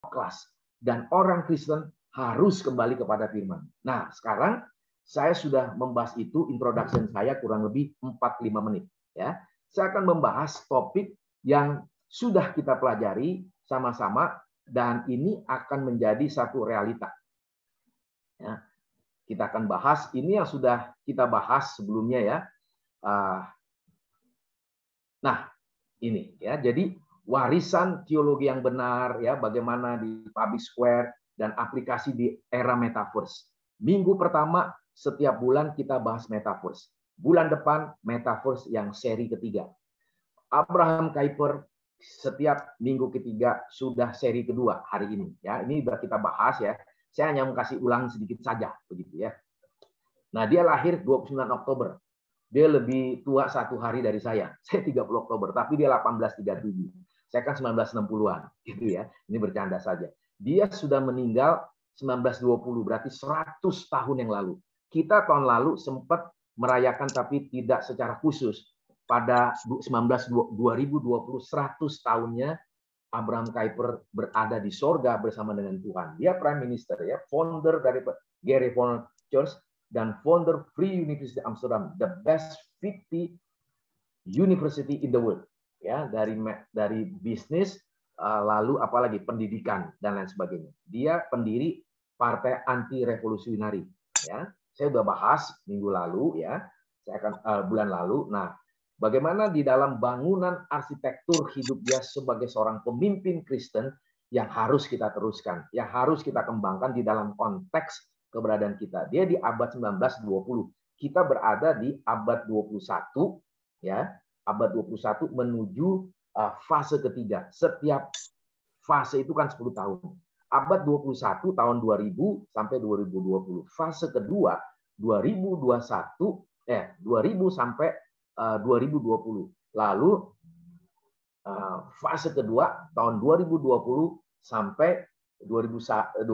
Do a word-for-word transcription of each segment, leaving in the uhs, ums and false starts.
kelas. Dan orang Kristen harus kembali kepada firman. Nah, sekarang saya sudah membahas itu, introduction saya kurang lebih empat sampai lima menit. Ya. Saya akan membahas topik yang sudah kita pelajari sama-sama, dan ini akan menjadi satu realita. Ya. Kita akan bahas, ini yang sudah kita bahas sebelumnya ya. Nah, ini ya. Jadi warisan teologi yang benar ya, bagaimana di Public Square dan aplikasi di era metaverse. Minggu pertama setiap bulan kita bahas metaverse. Bulan depan metaverse yang seri ketiga. Abraham Kuyper setiap minggu ketiga sudah seri kedua hari ini ya. Ini sudah kita bahas ya. Saya hanya mau kasih ulang sedikit saja begitu ya. Nah, dia lahir dua puluh sembilan Oktober. Dia lebih tua satu hari dari saya. Saya tiga puluh Oktober, tapi dia delapan belas tiga puluh tujuh. Saya kan sembilan belas enam puluhan gitu ya. Ini bercanda saja. Dia sudah meninggal sembilan belas dua puluh, berarti seratus tahun yang lalu. Kita tahun lalu sempat merayakan tapi tidak secara khusus. Pada dua ribu dua puluh, seratus tahunnya Abraham Kuyper berada di sorga bersama dengan Tuhan. Dia Prime Minister ya, founder dari Gary Reformed Church dan founder Free University Amsterdam, the best fifty university in the world. Ya, dari dari bisnis lalu apalagi pendidikan dan lain sebagainya. Dia pendiri Partai Anti Revolusionari ya. Saya sudah bahas minggu lalu ya. Saya akan uh, bulan lalu. Nah, bagaimana di dalam bangunan arsitektur hidup dia sebagai seorang pemimpin Kristen yang harus kita teruskan, yang harus kita kembangkan di dalam konteks keberadaan kita. Dia di abad sembilan belas dua puluh. Kita berada di abad dua puluh satu ya. Abad dua puluh satu menuju uh, fase ketiga. Setiap fase itu kan sepuluh tahun. Abad dua puluh satu tahun dua ribu sampai dua ribu dua puluh. Fase kedua dua ribu dua puluh satu eh dua ribu sampai uh, dua ribu dua puluh. Lalu uh, fase kedua tahun dua ribu dua puluh sampai dua ribu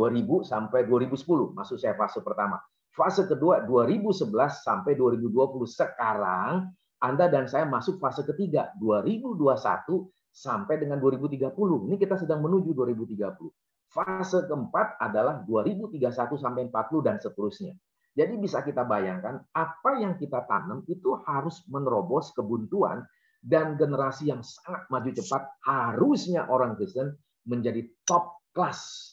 sampai dua ribu sepuluh. Maksud saya fase pertama. Fase kedua dua ribu sebelas sampai dua ribu dua puluh. Sekarang Anda dan saya masuk fase ketiga dua ribu dua puluh satu sampai dengan dua ribu tiga puluh. Ini kita sedang menuju dua ribu tiga puluh. Fase keempat adalah dua ribu tiga puluh satu sampai empat puluh dan seterusnya. Jadi bisa kita bayangkan apa yang kita tanam itu harus menerobos kebuntuan, dan generasi yang sangat maju cepat harusnya orang Kristen menjadi top class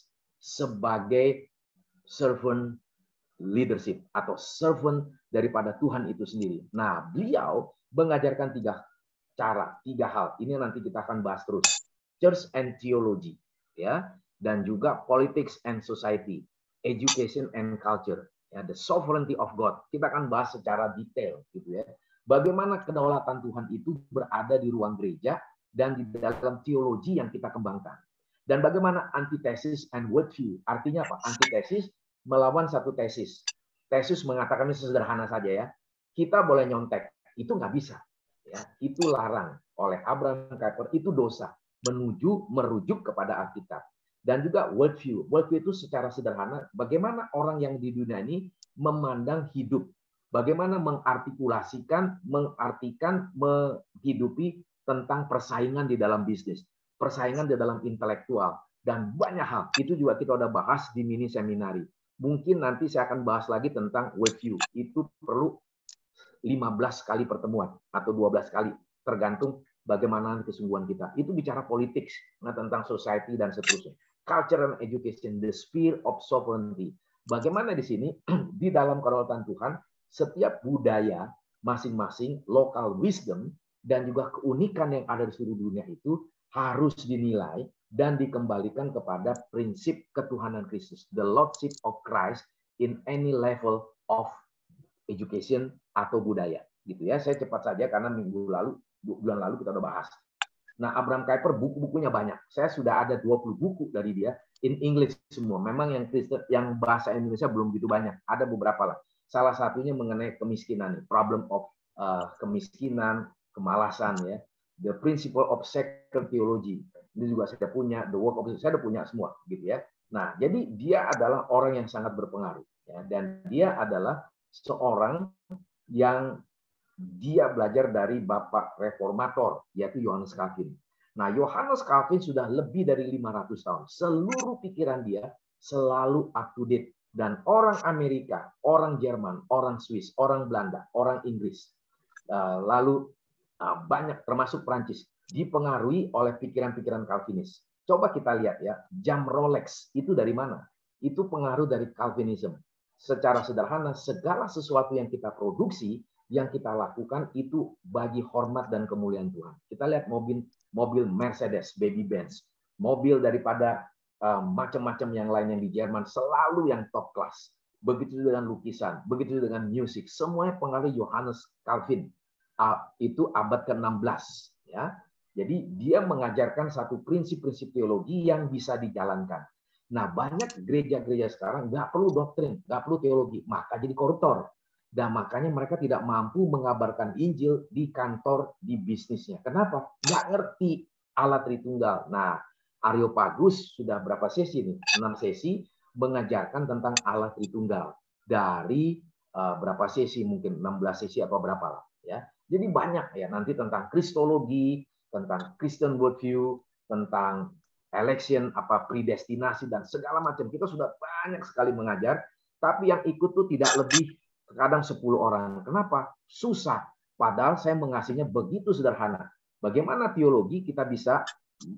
sebagai servant leadership atau servant daripada Tuhan itu sendiri. Nah, beliau mengajarkan tiga cara, tiga hal. Ini nanti kita akan bahas terus. Church and theology, ya, dan juga politics and society, education and culture, ya, the sovereignty of God. Kita akan bahas secara detail, gitu ya. Bagaimana kedaulatan Tuhan itu berada di ruang gereja dan di dalam teologi yang kita kembangkan. Dan bagaimana antitesis and worldview. Artinya apa? Antitesis melawan satu tesis. Tesis mengatakan ini sederhana saja ya. Kita boleh nyontek, itu nggak bisa. Ya, itu larang oleh Abraham Kuyper, itu dosa. Menuju merujuk kepada Alkitab. Dan juga worldview. Worldview itu secara sederhana, bagaimana orang yang di dunia ini memandang hidup. Bagaimana mengartikulasikan, mengartikan, menghidupi tentang persaingan di dalam bisnis. Persaingan di dalam intelektual. Dan banyak hal. Itu juga kita udah bahas di mini seminari. Mungkin nanti saya akan bahas lagi tentang worldview. Itu perlu lima belas kali pertemuan atau dua belas kali. Tergantung bagaimana kesungguhan kita. Itu bicara politik, nah, tentang society dan seterusnya. Culture and education, the sphere of sovereignty. Bagaimana di sini, di dalam kedaulatan Tuhan, setiap budaya masing-masing, local wisdom, dan juga keunikan yang ada di seluruh dunia itu harus dinilai dan dikembalikan kepada prinsip ketuhanan Kristus. The Lordship of Christ in any level of education atau budaya. Gitu ya. Saya cepat saja karena minggu lalu, bulan lalu kita udah bahas. Nah, Abraham Kuyper buku-bukunya banyak. Saya sudah ada dua puluh buku dari dia in English semua. Memang yang Kristen, yang bahasa Indonesia belum begitu banyak. Ada beberapa lah. Salah satunya mengenai kemiskinan, problem of uh, kemiskinan, kemalasan ya. The Principle of Sacred Theology. Ini juga saya punya, The Work of saya udah punya semua gitu ya. Nah, jadi dia adalah orang yang sangat berpengaruh ya, dan dia adalah seorang yang dia belajar dari bapak reformator, yaitu Yohanes Calvin. Nah, Johannes Calvin sudah lebih dari lima ratus tahun. Seluruh pikiran dia selalu up to date. Dan orang Amerika, orang Jerman, orang Swiss, orang Belanda, orang Inggris, lalu banyak termasuk Prancis, dipengaruhi oleh pikiran-pikiran Calvinis. Coba kita lihat ya, jam Rolex itu dari mana? Itu pengaruh dari Calvinism. Secara sederhana, segala sesuatu yang kita produksi, yang kita lakukan itu bagi hormat dan kemuliaan Tuhan. Kita lihat mobil mobil Mercedes, Baby Benz, mobil daripada uh, macam-macam yang lain yang di Jerman selalu yang top class. Begitu dengan lukisan, begitu dengan musik, semuanya pengaruh Johannes Calvin. Uh, itu abad ke enam belas, ya. Jadi dia mengajarkan satu prinsip-prinsip teologi yang bisa dijalankan. Nah, banyak gereja-gereja sekarang nggak perlu doktrin, nggak perlu teologi, maka jadi koruptor. Dan makanya mereka tidak mampu mengabarkan Injil di kantor, di bisnisnya. Kenapa? Nggak ngerti Allah Tritunggal. Nah, Areopagus sudah berapa sesi nih? enam sesi mengajarkan tentang Allah Tritunggal. Dari uh, berapa sesi? Mungkin enam belas sesi atau berapa lah. Ya. Jadi banyak ya nanti tentang kristologi, tentang Christian worldview, tentang election, apa predestinasi, dan segala macam. Kita sudah banyak sekali mengajar, tapi yang ikut tuh tidak lebih kadang sepuluh orang. Kenapa? Susah. Padahal saya mengasihnya begitu sederhana. Bagaimana teologi kita bisa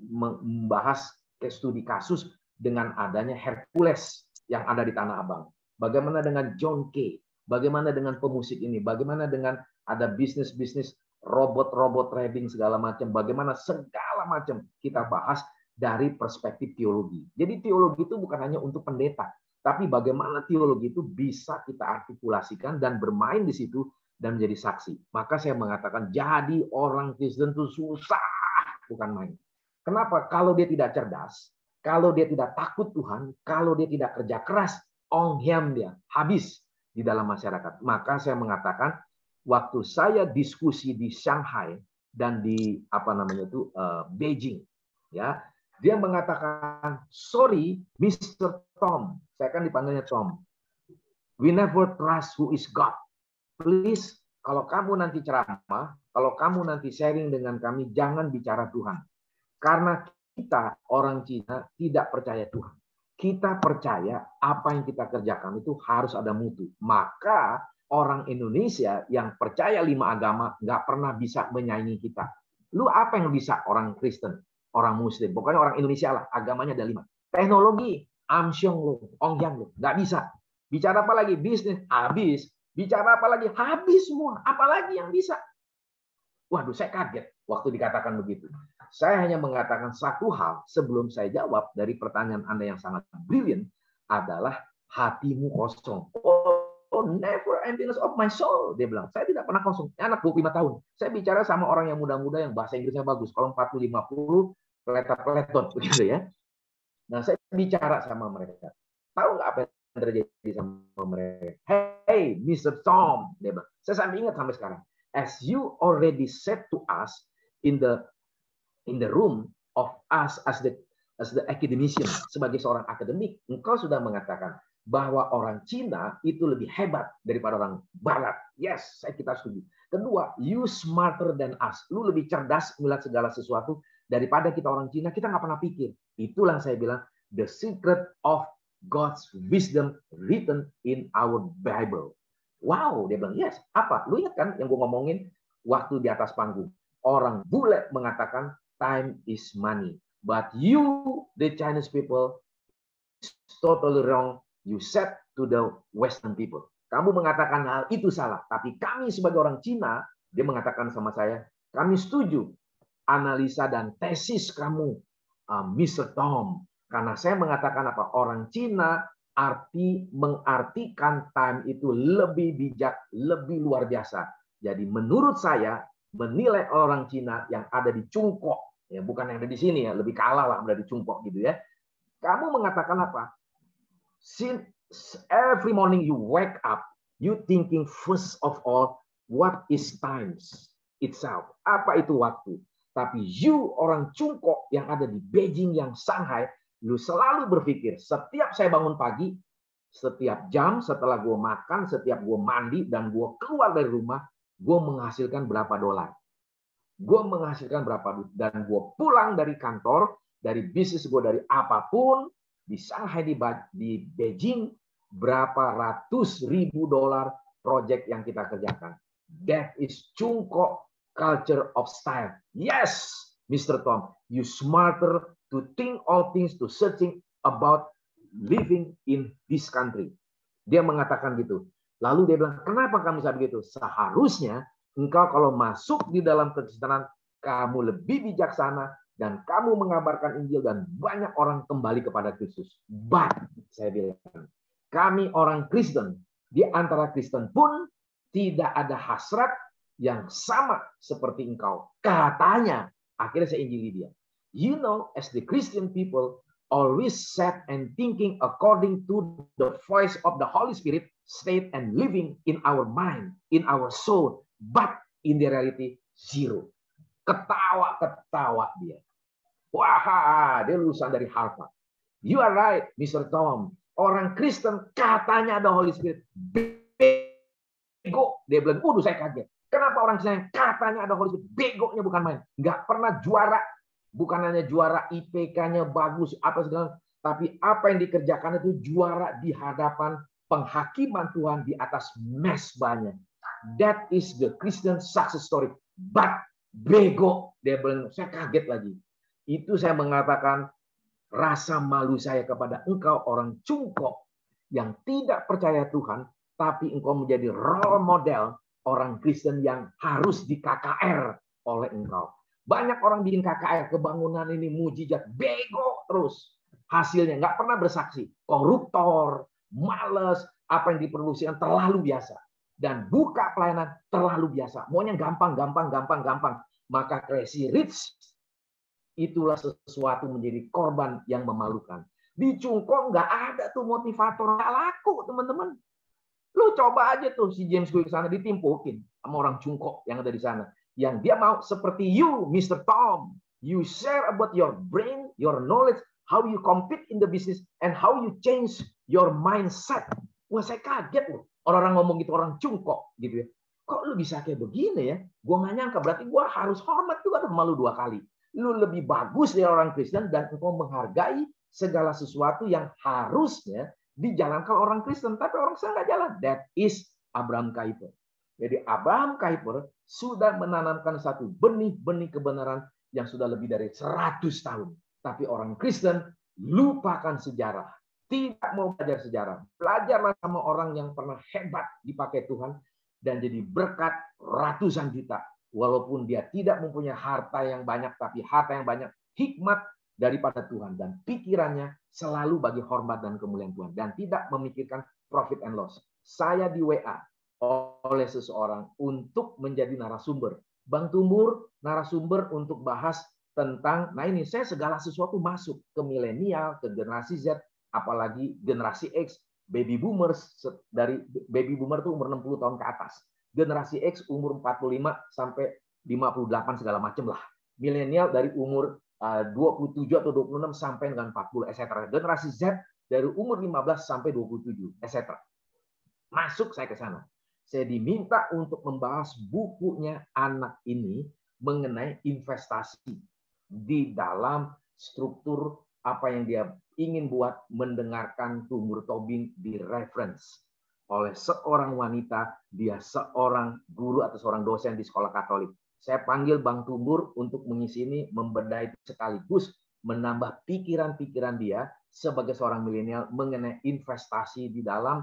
membahas studi kasus dengan adanya Hercules yang ada di Tanah Abang. Bagaimana dengan John Kay? Bagaimana dengan pemusik ini? Bagaimana dengan ada bisnis-bisnis robot-robot trading segala macam? Bagaimana segala macam kita bahas dari perspektif teologi. Jadi teologi itu bukan hanya untuk pendeta, tapi bagaimana teologi itu bisa kita artikulasikan dan bermain di situ dan menjadi saksi. Maka saya mengatakan jadi orang Kristen itu susah, bukan main. Kenapa? Kalau dia tidak cerdas, kalau dia tidak takut Tuhan, kalau dia tidak kerja keras, onghiam dia, habis di dalam masyarakat. Maka saya mengatakan, waktu saya diskusi di Shanghai dan di apa namanya itu uh, Beijing, ya. Dia mengatakan, sorry, mister Tom. Saya kan dipanggilnya Tom. We never trust who is God. Please, kalau kamu nanti ceramah, kalau kamu nanti sharing dengan kami, jangan bicara Tuhan. Karena kita, orang Cina, tidak percaya Tuhan. Kita percaya apa yang kita kerjakan itu harus ada mutu. Maka orang Indonesia yang percaya lima agama nggak pernah bisa menyaingi kita. Lu apa yang bisa orang Kristen? Orang Muslim, pokoknya orang Indonesia lah, agamanya ada lima. Teknologi, amsyong lo, ongyang lo, nggak bisa. Bicara apa lagi? Bisnis, habis. Bicara apa lagi? Habis semua. Apalagi yang bisa? Waduh, saya kaget waktu dikatakan begitu. Saya hanya mengatakan satu hal sebelum saya jawab dari pertanyaan Anda yang sangat brilliant adalah hatimu kosong. Oh, never emptiness of my soul. Dia bilang, saya tidak pernah kosong. Anak dua puluh lima tahun. Saya bicara sama orang yang muda-muda yang bahasa Inggrisnya bagus. Kalau empat puluh lima puluh peletot-peletot begitu ya. Nah, saya bicara sama mereka. Tahu nggak apa yang terjadi sama mereka? Hey, mister Tom, dia bilang. Saya sampai ingat sampai sekarang. As you already said to us in the in the room of us as the as the academician, sebagai seorang akademik, engkau sudah mengatakan bahwa orang Cina itu lebih hebat daripada orang Barat. Yes, saya kita setuju. Kedua, you smarter than us. Lu lebih cerdas melihat segala sesuatu daripada kita orang Cina. Kita nggak pernah pikir. Itulah saya bilang the secret of God's wisdom written in our Bible. Wow, dia bilang yes. Apa? Lu ingat kan yang gue ngomongin waktu di atas panggung? Orang bule mengatakan time is money, but you, the Chinese people, is totally wrong. You said to the Western people. Kamu mengatakan hal itu salah. Tapi kami sebagai orang Cina, dia mengatakan sama saya, kami setuju analisa dan tesis kamu, uh, mister Tom. Karena saya mengatakan apa? Orang Cina arti mengartikan time itu lebih bijak, lebih luar biasa. Jadi menurut saya, menilai orang Cina yang ada di Cungkok, ya bukan yang ada di sini ya, lebih kalah lah ada di Cungkok gitu ya. Kamu mengatakan apa? Since every morning you wake up, you thinking first of all, what is times itself? Apa itu waktu? Tapi you orang Cungkok yang ada di Beijing, yang Shanghai, lu selalu berpikir, setiap saya bangun pagi, setiap jam setelah gue makan, setiap gue mandi, dan gue keluar dari rumah, gue menghasilkan berapa dolar. gue menghasilkan berapa duit, dan gue pulang dari kantor, dari bisnis gue, dari apapun, di Shanghai, di, di Beijing, berapa ratus ribu dolar project yang kita kerjakan. That is Chungko culture of style. Yes, mister Tom, you smarter to think all things, to searching about living in this country. Dia mengatakan gitu. Lalu dia bilang, kenapa kamu bisa begitu? Seharusnya engkau kalau masuk di dalam Kristen, kamu lebih bijaksana dan kamu mengabarkan Injil dan banyak orang kembali kepada Kristus. But, saya bilang, kami orang Kristen, di antara Kristen pun tidak ada hasrat yang sama seperti engkau. Katanya, akhirnya saya injili dia. You know, as the Christian people, always set and thinking according to the voice of the Holy Spirit, state and living in our mind, in our soul, but in the reality, zero. Ketawa-ketawa dia. Wah, dia lulusan dari Harvard. You are right, mister Tom. Orang Kristen katanya ada Holy Spirit. Bego. Dia bilang, waduh saya kaget. Kenapa orang Kristen katanya ada Holy Spirit? Begonya bukan main. Nggak pernah juara. Bukan hanya juara I P K-nya bagus, apa segala, tapi apa yang dikerjakan itu juara di hadapan penghakiman Tuhan di atas mesbahnya. That is the Christian success story. But bego, dia bilang, saya kaget lagi. Itu saya mengatakan rasa malu saya kepada engkau orang Chungko yang tidak percaya Tuhan, tapi engkau menjadi role model orang Kristen yang harus di K K R oleh engkau. Banyak orang bikin K K R, kebangunan ini mujizat, bego terus. Hasilnya nggak pernah bersaksi. Koruptor, males, apa yang diproduksikan terlalu biasa. Dan buka pelayanan terlalu biasa. Maunya gampang, gampang, gampang, gampang. Maka crazy rich, itulah sesuatu menjadi korban yang memalukan. Di Chungko nggak ada tuh motivator, nggak laku teman-teman. Lu coba aja tuh si James Quick sana ditimpukin sama orang Chungko yang ada di sana. Yang dia mau seperti you, mister Tom. You share about your brain, your knowledge, how you compete in the business, and how you change your mindset. Wah, saya kaget loh. Orang-orang ngomong gitu, orang Chungko gitu ya. Kok lu bisa kayak begini ya? Gue nggak nyangka, berarti gue harus hormat juga sama lu dua kali. Lu lebih bagus dari orang Kristen dan engkau menghargai segala sesuatu yang harusnya dijalankan orang Kristen. Tapi orang Kristen nggak jalan. That is Abraham Kuyper. Jadi Abraham Kuyper sudah menanamkan satu benih-benih kebenaran yang sudah lebih dari seratus tahun. Tapi orang Kristen lupakan sejarah. Tidak mau belajar sejarah. Belajarlah sama orang yang pernah hebat dipakai Tuhan dan jadi berkat ratusan juta. Walaupun dia tidak mempunyai harta yang banyak, tapi harta yang banyak hikmat daripada Tuhan. Dan pikirannya selalu bagi hormat dan kemuliaan Tuhan. Dan tidak memikirkan profit and loss. Saya di W A oleh seseorang untuk menjadi narasumber. Bang Tumbur, narasumber untuk bahas tentang, nah ini saya segala sesuatu masuk ke milenial, ke generasi Z, apalagi generasi X, baby boomers, dari baby boomer itu umur enam puluh tahun ke atas. Generasi X umur empat puluh lima sampai lima puluh delapan segala macam lah. Milenial dari umur dua puluh tujuh atau dua puluh enam sampai dengan empat puluh, et cetera. Generasi Z dari umur lima belas sampai dua puluh tujuh, et cetera. Masuk saya ke sana. Saya diminta untuk membahas bukunya anak ini mengenai investasi di dalam struktur apa yang dia ingin buat, mendengarkan Tumbur Tobing di reference oleh seorang wanita, dia seorang guru atau seorang dosen di sekolah Katolik. Saya panggil Bang Tumbur untuk mengisi ini, membedah itu sekaligus menambah pikiran-pikiran dia sebagai seorang milenial mengenai investasi di dalam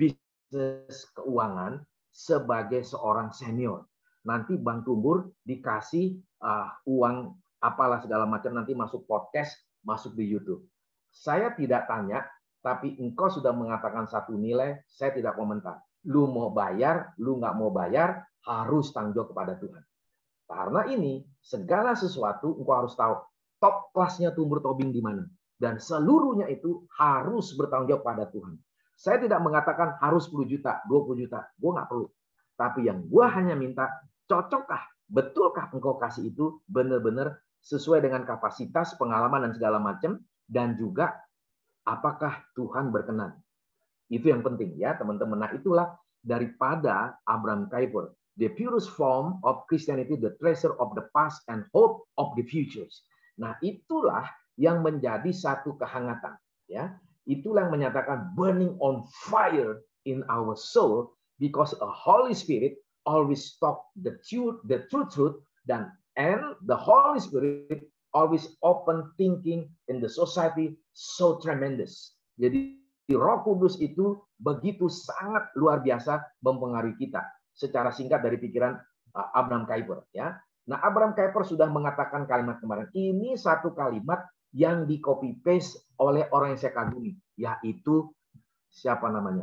bisnis keuangan sebagai seorang senior. Nanti Bang Tumbur dikasih uh, uang apalah segala macam, nanti masuk podcast, masuk di YouTube. Saya tidak tanya, tapi engkau sudah mengatakan satu nilai, saya tidak komentar. Lu mau bayar, lu nggak mau bayar, harus tanggung jawab kepada Tuhan. Karena ini, segala sesuatu engkau harus tahu top kelasnya Tumbur Tobing di mana. Dan seluruhnya itu harus bertanggung jawab pada Tuhan. Saya tidak mengatakan harus sepuluh juta, dua puluh juta. Gue nggak perlu. Tapi yang gue hanya minta, cocokkah, betulkah engkau kasih itu benar-benar sesuai dengan kapasitas, pengalaman, dan segala macam. Dan juga apakah Tuhan berkenan. Itu yang penting ya teman-teman. Nah itulah daripada Abraham Kuyper. the purest form of Christianity, the treasure of the past and hope of the futures. Nah, itulah yang menjadi satu kehangatan, ya. Itulah yang menyatakan burning on fire in our soul, because a Holy Spirit always talk the truth, the true truth, dan and the Holy Spirit always open thinking in the society so tremendous. Jadi Roh Kudus itu begitu sangat luar biasa mempengaruhi kita. Secara singkat dari pikiran uh, Abraham Kuyper, ya. Nah, Abraham Kuyper sudah mengatakan kalimat kemarin. Ini satu kalimat yang di copy paste oleh orang yang saya kagumi, yaitu siapa namanya?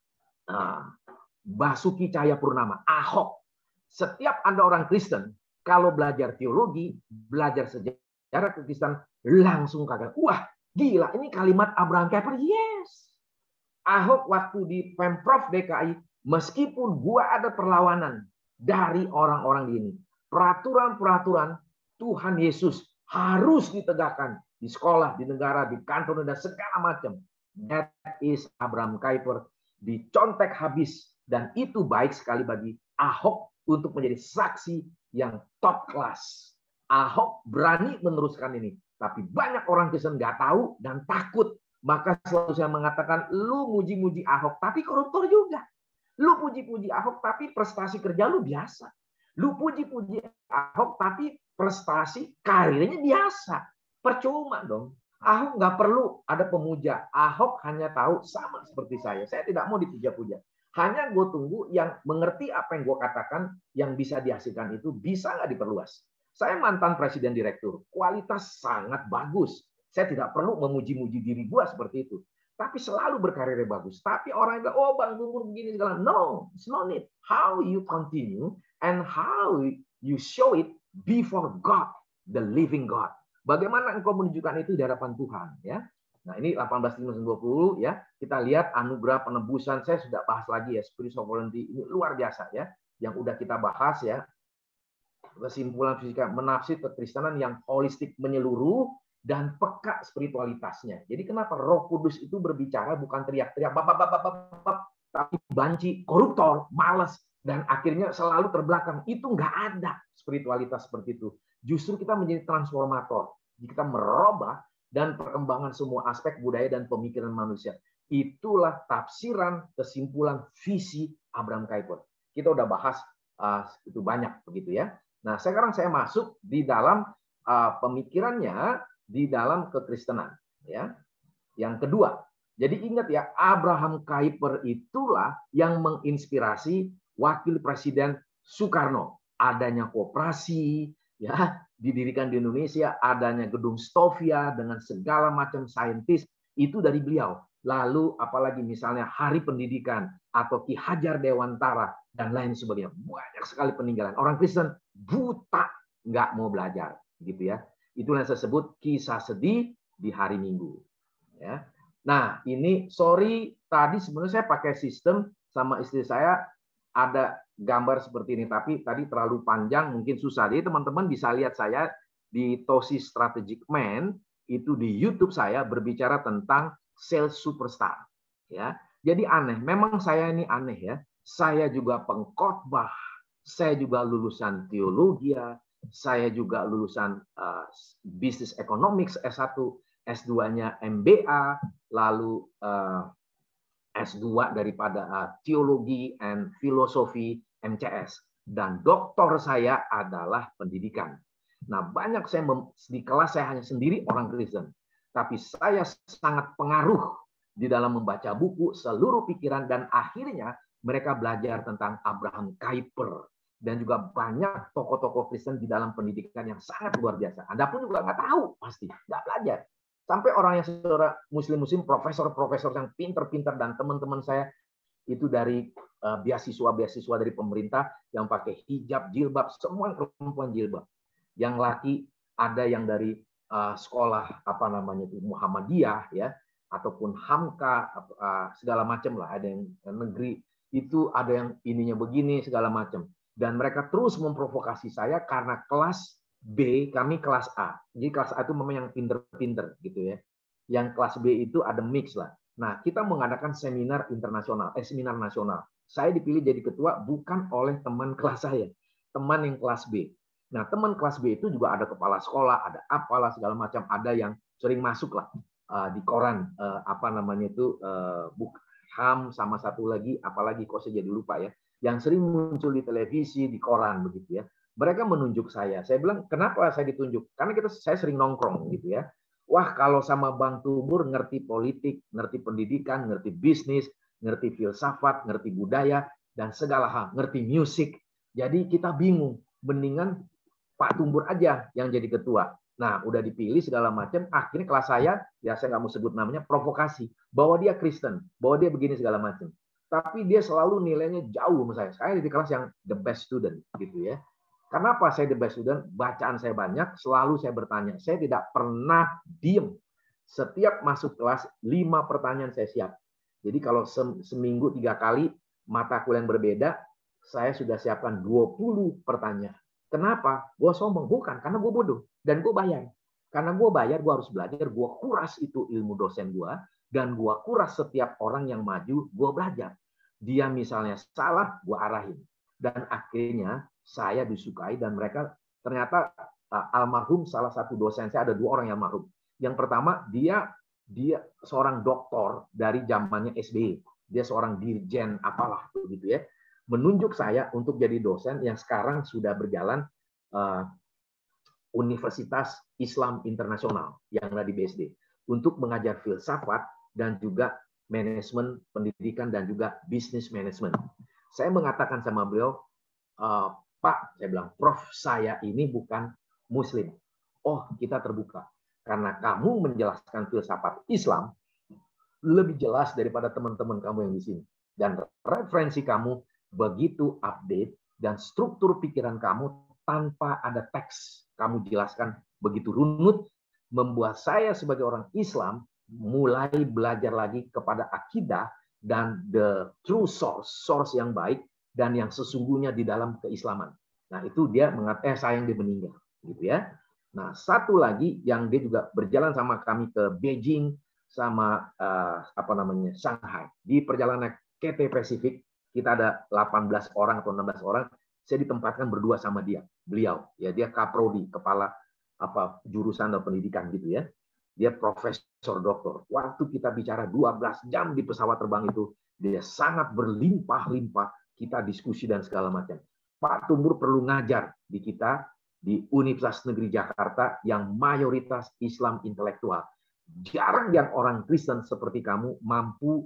Nah, Basuki Cahayapurnama, Ahok. Setiap Anda orang Kristen, kalau belajar teologi, belajar sejarah Kristen, langsung kagak, wah, gila, ini kalimat Abraham Kuyper. Yes. Ahok waktu di Pemprov D K I, meskipun gua ada perlawanan dari orang-orang di ini, peraturan-peraturan Tuhan Yesus harus ditegakkan di sekolah, di negara, di kantor, dan segala macam. That is Abraham Kuyper, dicontek habis, dan itu baik sekali bagi Ahok untuk menjadi saksi yang top class. Ahok berani meneruskan ini, tapi banyak orang Kristen nggak tahu dan takut. Maka selalu saya mengatakan, lu muji-muji Ahok, tapi koruptor juga. Lu puji-puji Ahok, tapi prestasi kerja lu biasa. Lu puji-puji Ahok, tapi prestasi karirnya biasa. Percuma dong. Ahok nggak perlu ada pemuja. Ahok hanya tahu sama seperti saya. Saya tidak mau dipuja-puja. Hanya gue tunggu yang mengerti apa yang gue katakan, yang bisa dihasilkan itu bisa nggak diperluas. Saya mantan presiden direktur. Kualitas sangat bagus. Saya tidak perlu memuji-muji diri gue seperti itu. Tapi selalu berkarirnya bagus. Tapi orang yang bilang, oh Bang Gunggur begini segala. No, it's no need. How you continue and how you show it before God, the living God. Bagaimana engkau menunjukkan itu di hadapan Tuhan, ya. Nah, ini delapan belas lima dua puluh, ya. Kita lihat anugerah penebusan. Saya sudah bahas lagi ya, spirit sovereignty ini luar biasa, ya. Yang udah kita bahas, ya. Kesimpulan fisika menafsir kekristenan yang holistik menyeluruh dan peka spiritualitasnya. Jadi kenapa Roh Kudus itu berbicara bukan teriak-teriak, bap, bap, bap, bap, bap, tapi banci, koruptor, malas, dan akhirnya selalu terbelakang. Itu nggak ada spiritualitas seperti itu. Justru kita menjadi transformator. Kita merubah dan perkembangan semua aspek budaya dan pemikiran manusia. Itulah tafsiran, kesimpulan, visi Abraham Kuyper. Kita udah bahas uh, itu banyak begitu ya. Nah, sekarang saya masuk di dalam uh, pemikirannya di dalam kekristenan, ya. Yang kedua, jadi ingat ya, Abraham Kuyper itulah yang menginspirasi Wakil Presiden Soekarno. Adanya koperasi, ya, didirikan di Indonesia, adanya gedung Stovia dengan segala macam saintis, itu dari beliau. Lalu apalagi misalnya Hari Pendidikan atau Ki Hajar Dewantara dan lain sebagainya. Banyak sekali peninggalan. Orang Kristen buta, nggak mau belajar, gitu ya. Itulah yang saya sebut kisah sedih di hari Minggu. Ya. Nah, ini sorry tadi sebenarnya saya pakai sistem sama istri saya ada gambar seperti ini, tapi tadi terlalu panjang mungkin susah. Jadi teman-teman bisa lihat saya di Tosi Strategic Man itu di YouTube saya berbicara tentang sales superstar. Ya, jadi aneh. Memang saya ini aneh ya. Saya juga pengkhotbah, saya juga lulusan teologi. Saya juga lulusan uh, Business Economics S satu, S dua-nya M B A, lalu uh, S dua daripada uh, Teologi and Filosofi M C S. Dan doktor saya adalah pendidikan. Nah, banyak saya di kelas saya hanya sendiri orang Kristen. Tapi saya sangat pengaruh di dalam membaca buku, seluruh pikiran, dan akhirnya mereka belajar tentang Abraham Kuyper. Dan juga banyak tokoh-tokoh Kristen di dalam pendidikan yang sangat luar biasa. Anda pun juga nggak tahu, pasti nggak belajar. Sampai orang yang saudara muslim-muslim, profesor-profesor yang pinter-pinter, dan teman-teman saya itu dari uh, beasiswa-beasiswa dari pemerintah yang pakai hijab, jilbab, semua perempuan jilbab. Yang laki ada yang dari uh, sekolah apa namanya itu Muhammadiyah, ya, ataupun Hamka, uh, segala macam lah. Ada yang negeri itu, ada yang ininya begini, segala macam. Dan mereka terus memprovokasi saya karena kelas B, kami kelas A. Jadi kelas A itu memang yang pinter-pinter gitu ya. Yang kelas B itu ada mix lah. Nah, kita mengadakan seminar internasional, eh seminar nasional. Saya dipilih jadi ketua bukan oleh teman kelas saya, teman yang kelas B. Nah, teman kelas B itu juga ada kepala sekolah, ada apalah segala macam, ada yang sering masuk lah uh, di koran, uh, apa namanya itu, uh, buk H A M sama satu lagi, apalagi kok saya jadi lupa ya, yang sering muncul di televisi, di koran begitu ya. Mereka menunjuk saya. Saya bilang, kenapa saya ditunjuk? Karena kita saya sering nongkrong gitu ya. Wah, kalau sama Bang Tumbur ngerti politik, ngerti pendidikan, ngerti bisnis, ngerti filsafat, ngerti budaya, dan segala hal, ngerti musik. Jadi kita bingung, mendingan Pak Tumbur aja yang jadi ketua. Nah, udah dipilih segala macam, akhirnya kelas saya, ya saya nggak mau sebut namanya, provokasi. Bahwa dia Kristen, bahwa dia begini segala macam. Tapi dia selalu nilainya jauh sama saya. Saya di kelas yang the best student, gitu ya. Kenapa saya the best student? Bacaan saya banyak, selalu saya bertanya. Saya tidak pernah diem. Setiap masuk kelas, lima pertanyaan saya siap. Jadi kalau seminggu tiga kali mata kuliah yang berbeda, saya sudah siapkan dua puluh pertanyaan. Kenapa? Gue sombong? Bukan, karena gue bodoh. Dan gue bayar. Karena gue bayar, gue harus belajar. Gue kuras itu ilmu dosen gue. Dan gue kuras setiap orang yang maju, gue belajar. Dia misalnya salah, gue arahin. Dan akhirnya saya disukai dan mereka ternyata almarhum salah satu dosen saya, ada dua orang yang almarhum. Yang pertama, dia dia seorang doktor dari zamannya S B Y. Dia seorang dirjen apalah begitu ya. Menunjuk saya untuk jadi dosen yang sekarang sudah berjalan uh, Universitas Islam Internasional yang ada di B S D untuk mengajar filsafat dan juga manajemen pendidikan dan juga bisnis manajemen. Saya mengatakan sama beliau, uh, Pak, saya bilang, Prof, saya ini bukan Muslim. Oh, kita terbuka. Karena kamu menjelaskan filsafat Islam lebih jelas daripada teman-teman kamu yang di sini. Dan referensi kamu begitu update dan struktur pikiran kamu tanpa ada teks kamu jelaskan begitu runut, membuat saya sebagai orang Islam mulai belajar lagi kepada akidah dan the true source, source yang baik dan yang sesungguhnya di dalam keislaman. Nah, itu dia mengatakan, eh sayang dia meninggal, gitu ya. Nah, satu lagi yang dia juga berjalan sama kami ke Beijing sama uh, apa namanya Shanghai. Di perjalanan K T Pacific kita ada delapan belas orang atau enam belas orang. Saya ditempatkan berdua sama dia, beliau. Ya, dia kaprodi, kepala apa jurusan atau pendidikan gitu ya. Dia profesor doktor. Waktu kita bicara dua belas jam di pesawat terbang itu, dia sangat berlimpah-limpah. Kita diskusi dan segala macam. Pak Tumbur perlu ngajar di kita di Universitas Negeri Jakarta yang mayoritas Islam intelektual. Jarang yang orang Kristen seperti kamu mampu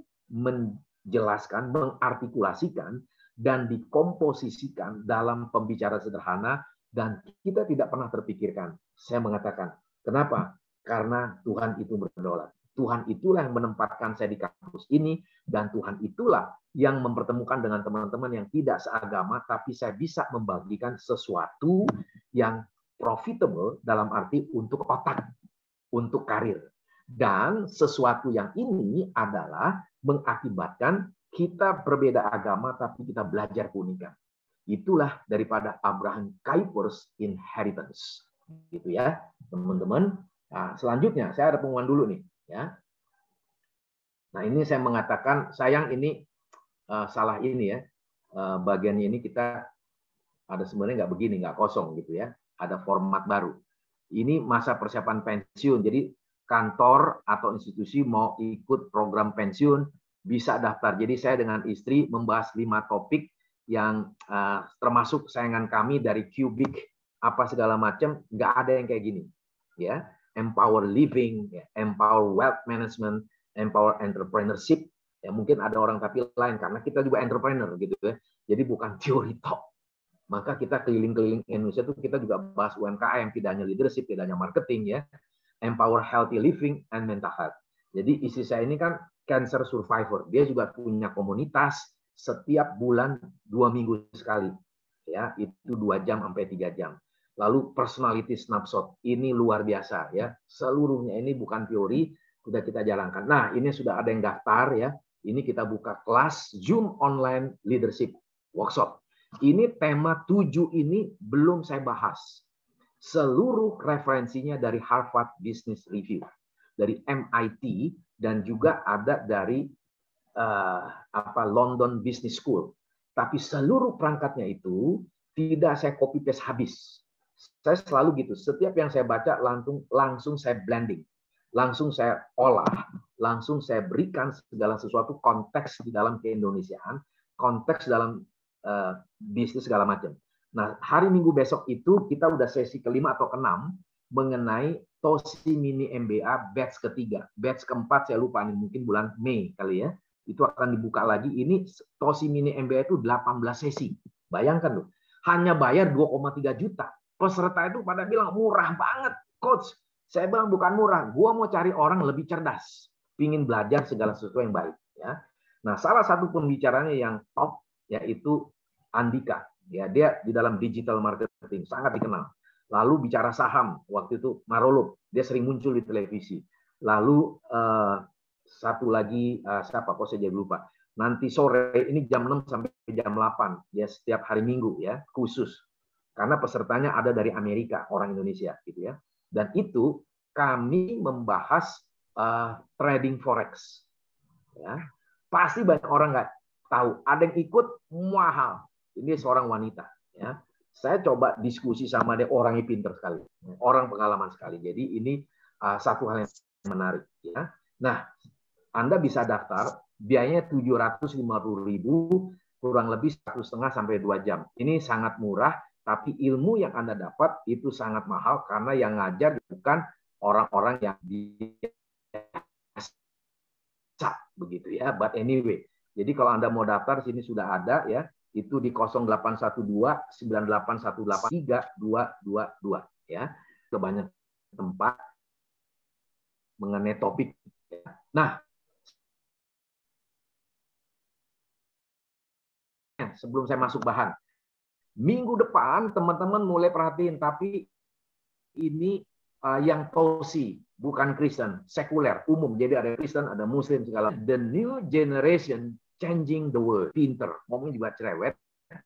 menjelaskan, mengartikulasikan, dan dikomposisikan dalam pembicaraan sederhana, dan kita tidak pernah terpikirkan. Saya mengatakan, kenapa? Karena Tuhan itu berdaulat. Tuhan itulah yang menempatkan saya di kampus ini, dan Tuhan itulah yang mempertemukan dengan teman-teman yang tidak seagama, tapi saya bisa membagikan sesuatu yang profitable dalam arti untuk otak, untuk karir. Dan sesuatu yang ini adalah mengakibatkan kita berbeda agama, tapi kita belajar keunikan. Itulah daripada Abraham Kuyper's inheritance. Gitu ya, teman-teman. Nah, selanjutnya, saya ada pengumuman dulu nih. Ya. Nah, ini saya mengatakan, sayang ini uh, salah ini ya. Uh, bagiannya ini kita ada sebenarnya nggak begini, nggak kosong gitu ya. Ada format baru. Ini masa persiapan pensiun. Jadi kantor atau institusi mau ikut program pensiun bisa daftar. Jadi saya dengan istri membahas lima topik yang uh, termasuk sayangan kami dari Cubic apa segala macam. Nggak ada yang kayak gini. Ya. Empower living, ya, empower wealth management, empower entrepreneurship. Ya mungkin ada orang tapi lain karena kita juga entrepreneur gitu ya. Jadi bukan teori talk. Maka kita keliling-keliling Indonesia itu kita juga bahas U M K M, tidak hanya leadership, tidak hanya marketing ya. Empower healthy living and mental health. Jadi istri saya ini kan cancer survivor. Dia juga punya komunitas setiap bulan dua minggu sekali. Ya, itu dua jam sampai tiga jam. Lalu personality snapshot, ini luar biasa ya. Seluruhnya ini bukan teori, sudah kita jalankan. Nah, ini sudah ada yang daftar ya. Ini kita buka kelas Zoom online leadership workshop. Ini tema tujuh ini belum saya bahas. Seluruh referensinya dari Harvard Business Review, dari M I T dan juga ada dari uh, apa London Business School. Tapi seluruh perangkatnya itu tidak saya copy paste habis. Saya selalu gitu. Setiap yang saya baca langsung langsung saya blending, langsung saya olah, langsung saya berikan segala sesuatu konteks di dalam keindonesiaan, konteks dalam uh, bisnis segala macam. Nah, hari Minggu besok itu kita udah sesi kelima atau keenam mengenai Tosi Mini M B A batch ketiga. Batch keempat saya lupa nih, mungkin bulan Mei kali ya. Itu akan dibuka lagi. Ini Tosi Mini M B A itu delapan belas sesi. Bayangkan loh, hanya bayar dua koma tiga juta. Peserta itu pada bilang murah banget, coach. Saya bilang bukan murah, gua mau cari orang lebih cerdas, pingin belajar segala sesuatu yang baik. Ya. Nah, salah satu pembicaranya yang top yaitu Andika. Ya, dia di dalam digital marketing sangat dikenal. Lalu bicara saham, waktu itu Marolo, dia sering muncul di televisi. Lalu uh, satu lagi uh, siapa? Kok saya jadi lupa. Nanti sore ini jam enam sampai jam delapan ya setiap hari Minggu ya khusus. Karena pesertanya ada dari Amerika, orang Indonesia gitu ya. Dan itu kami membahas uh, trading forex. Ya. Pasti banyak orang nggak tahu. Ada yang ikut mahal. Ini seorang wanita. Ya. Saya coba diskusi sama dia, orangnya pinter sekali, orang pengalaman sekali. Jadi ini uh, satu hal yang menarik. Ya. Nah, Anda bisa daftar, biayanya tujuh ratus lima puluh ribu, kurang lebih satu setengah sampai dua jam. Ini sangat murah. Tapi ilmu yang Anda dapat itu sangat mahal karena yang ngajar bukan orang-orang yang biasa begitu ya. But anyway, jadi kalau Anda mau daftar sini sudah ada ya, itu di nol delapan satu dua sembilan delapan satu delapan tiga dua dua dua ya. Kebanyakan tempat mengenai topik. Nah, sebelum saya masuk bahan, minggu depan teman-teman mulai perhatiin, tapi ini uh, yang Tosi, bukan Kristen, sekuler, umum. Jadi ada Kristen, ada Muslim, segala. The new generation changing the world. Pinter, ngomongnya juga cerewet.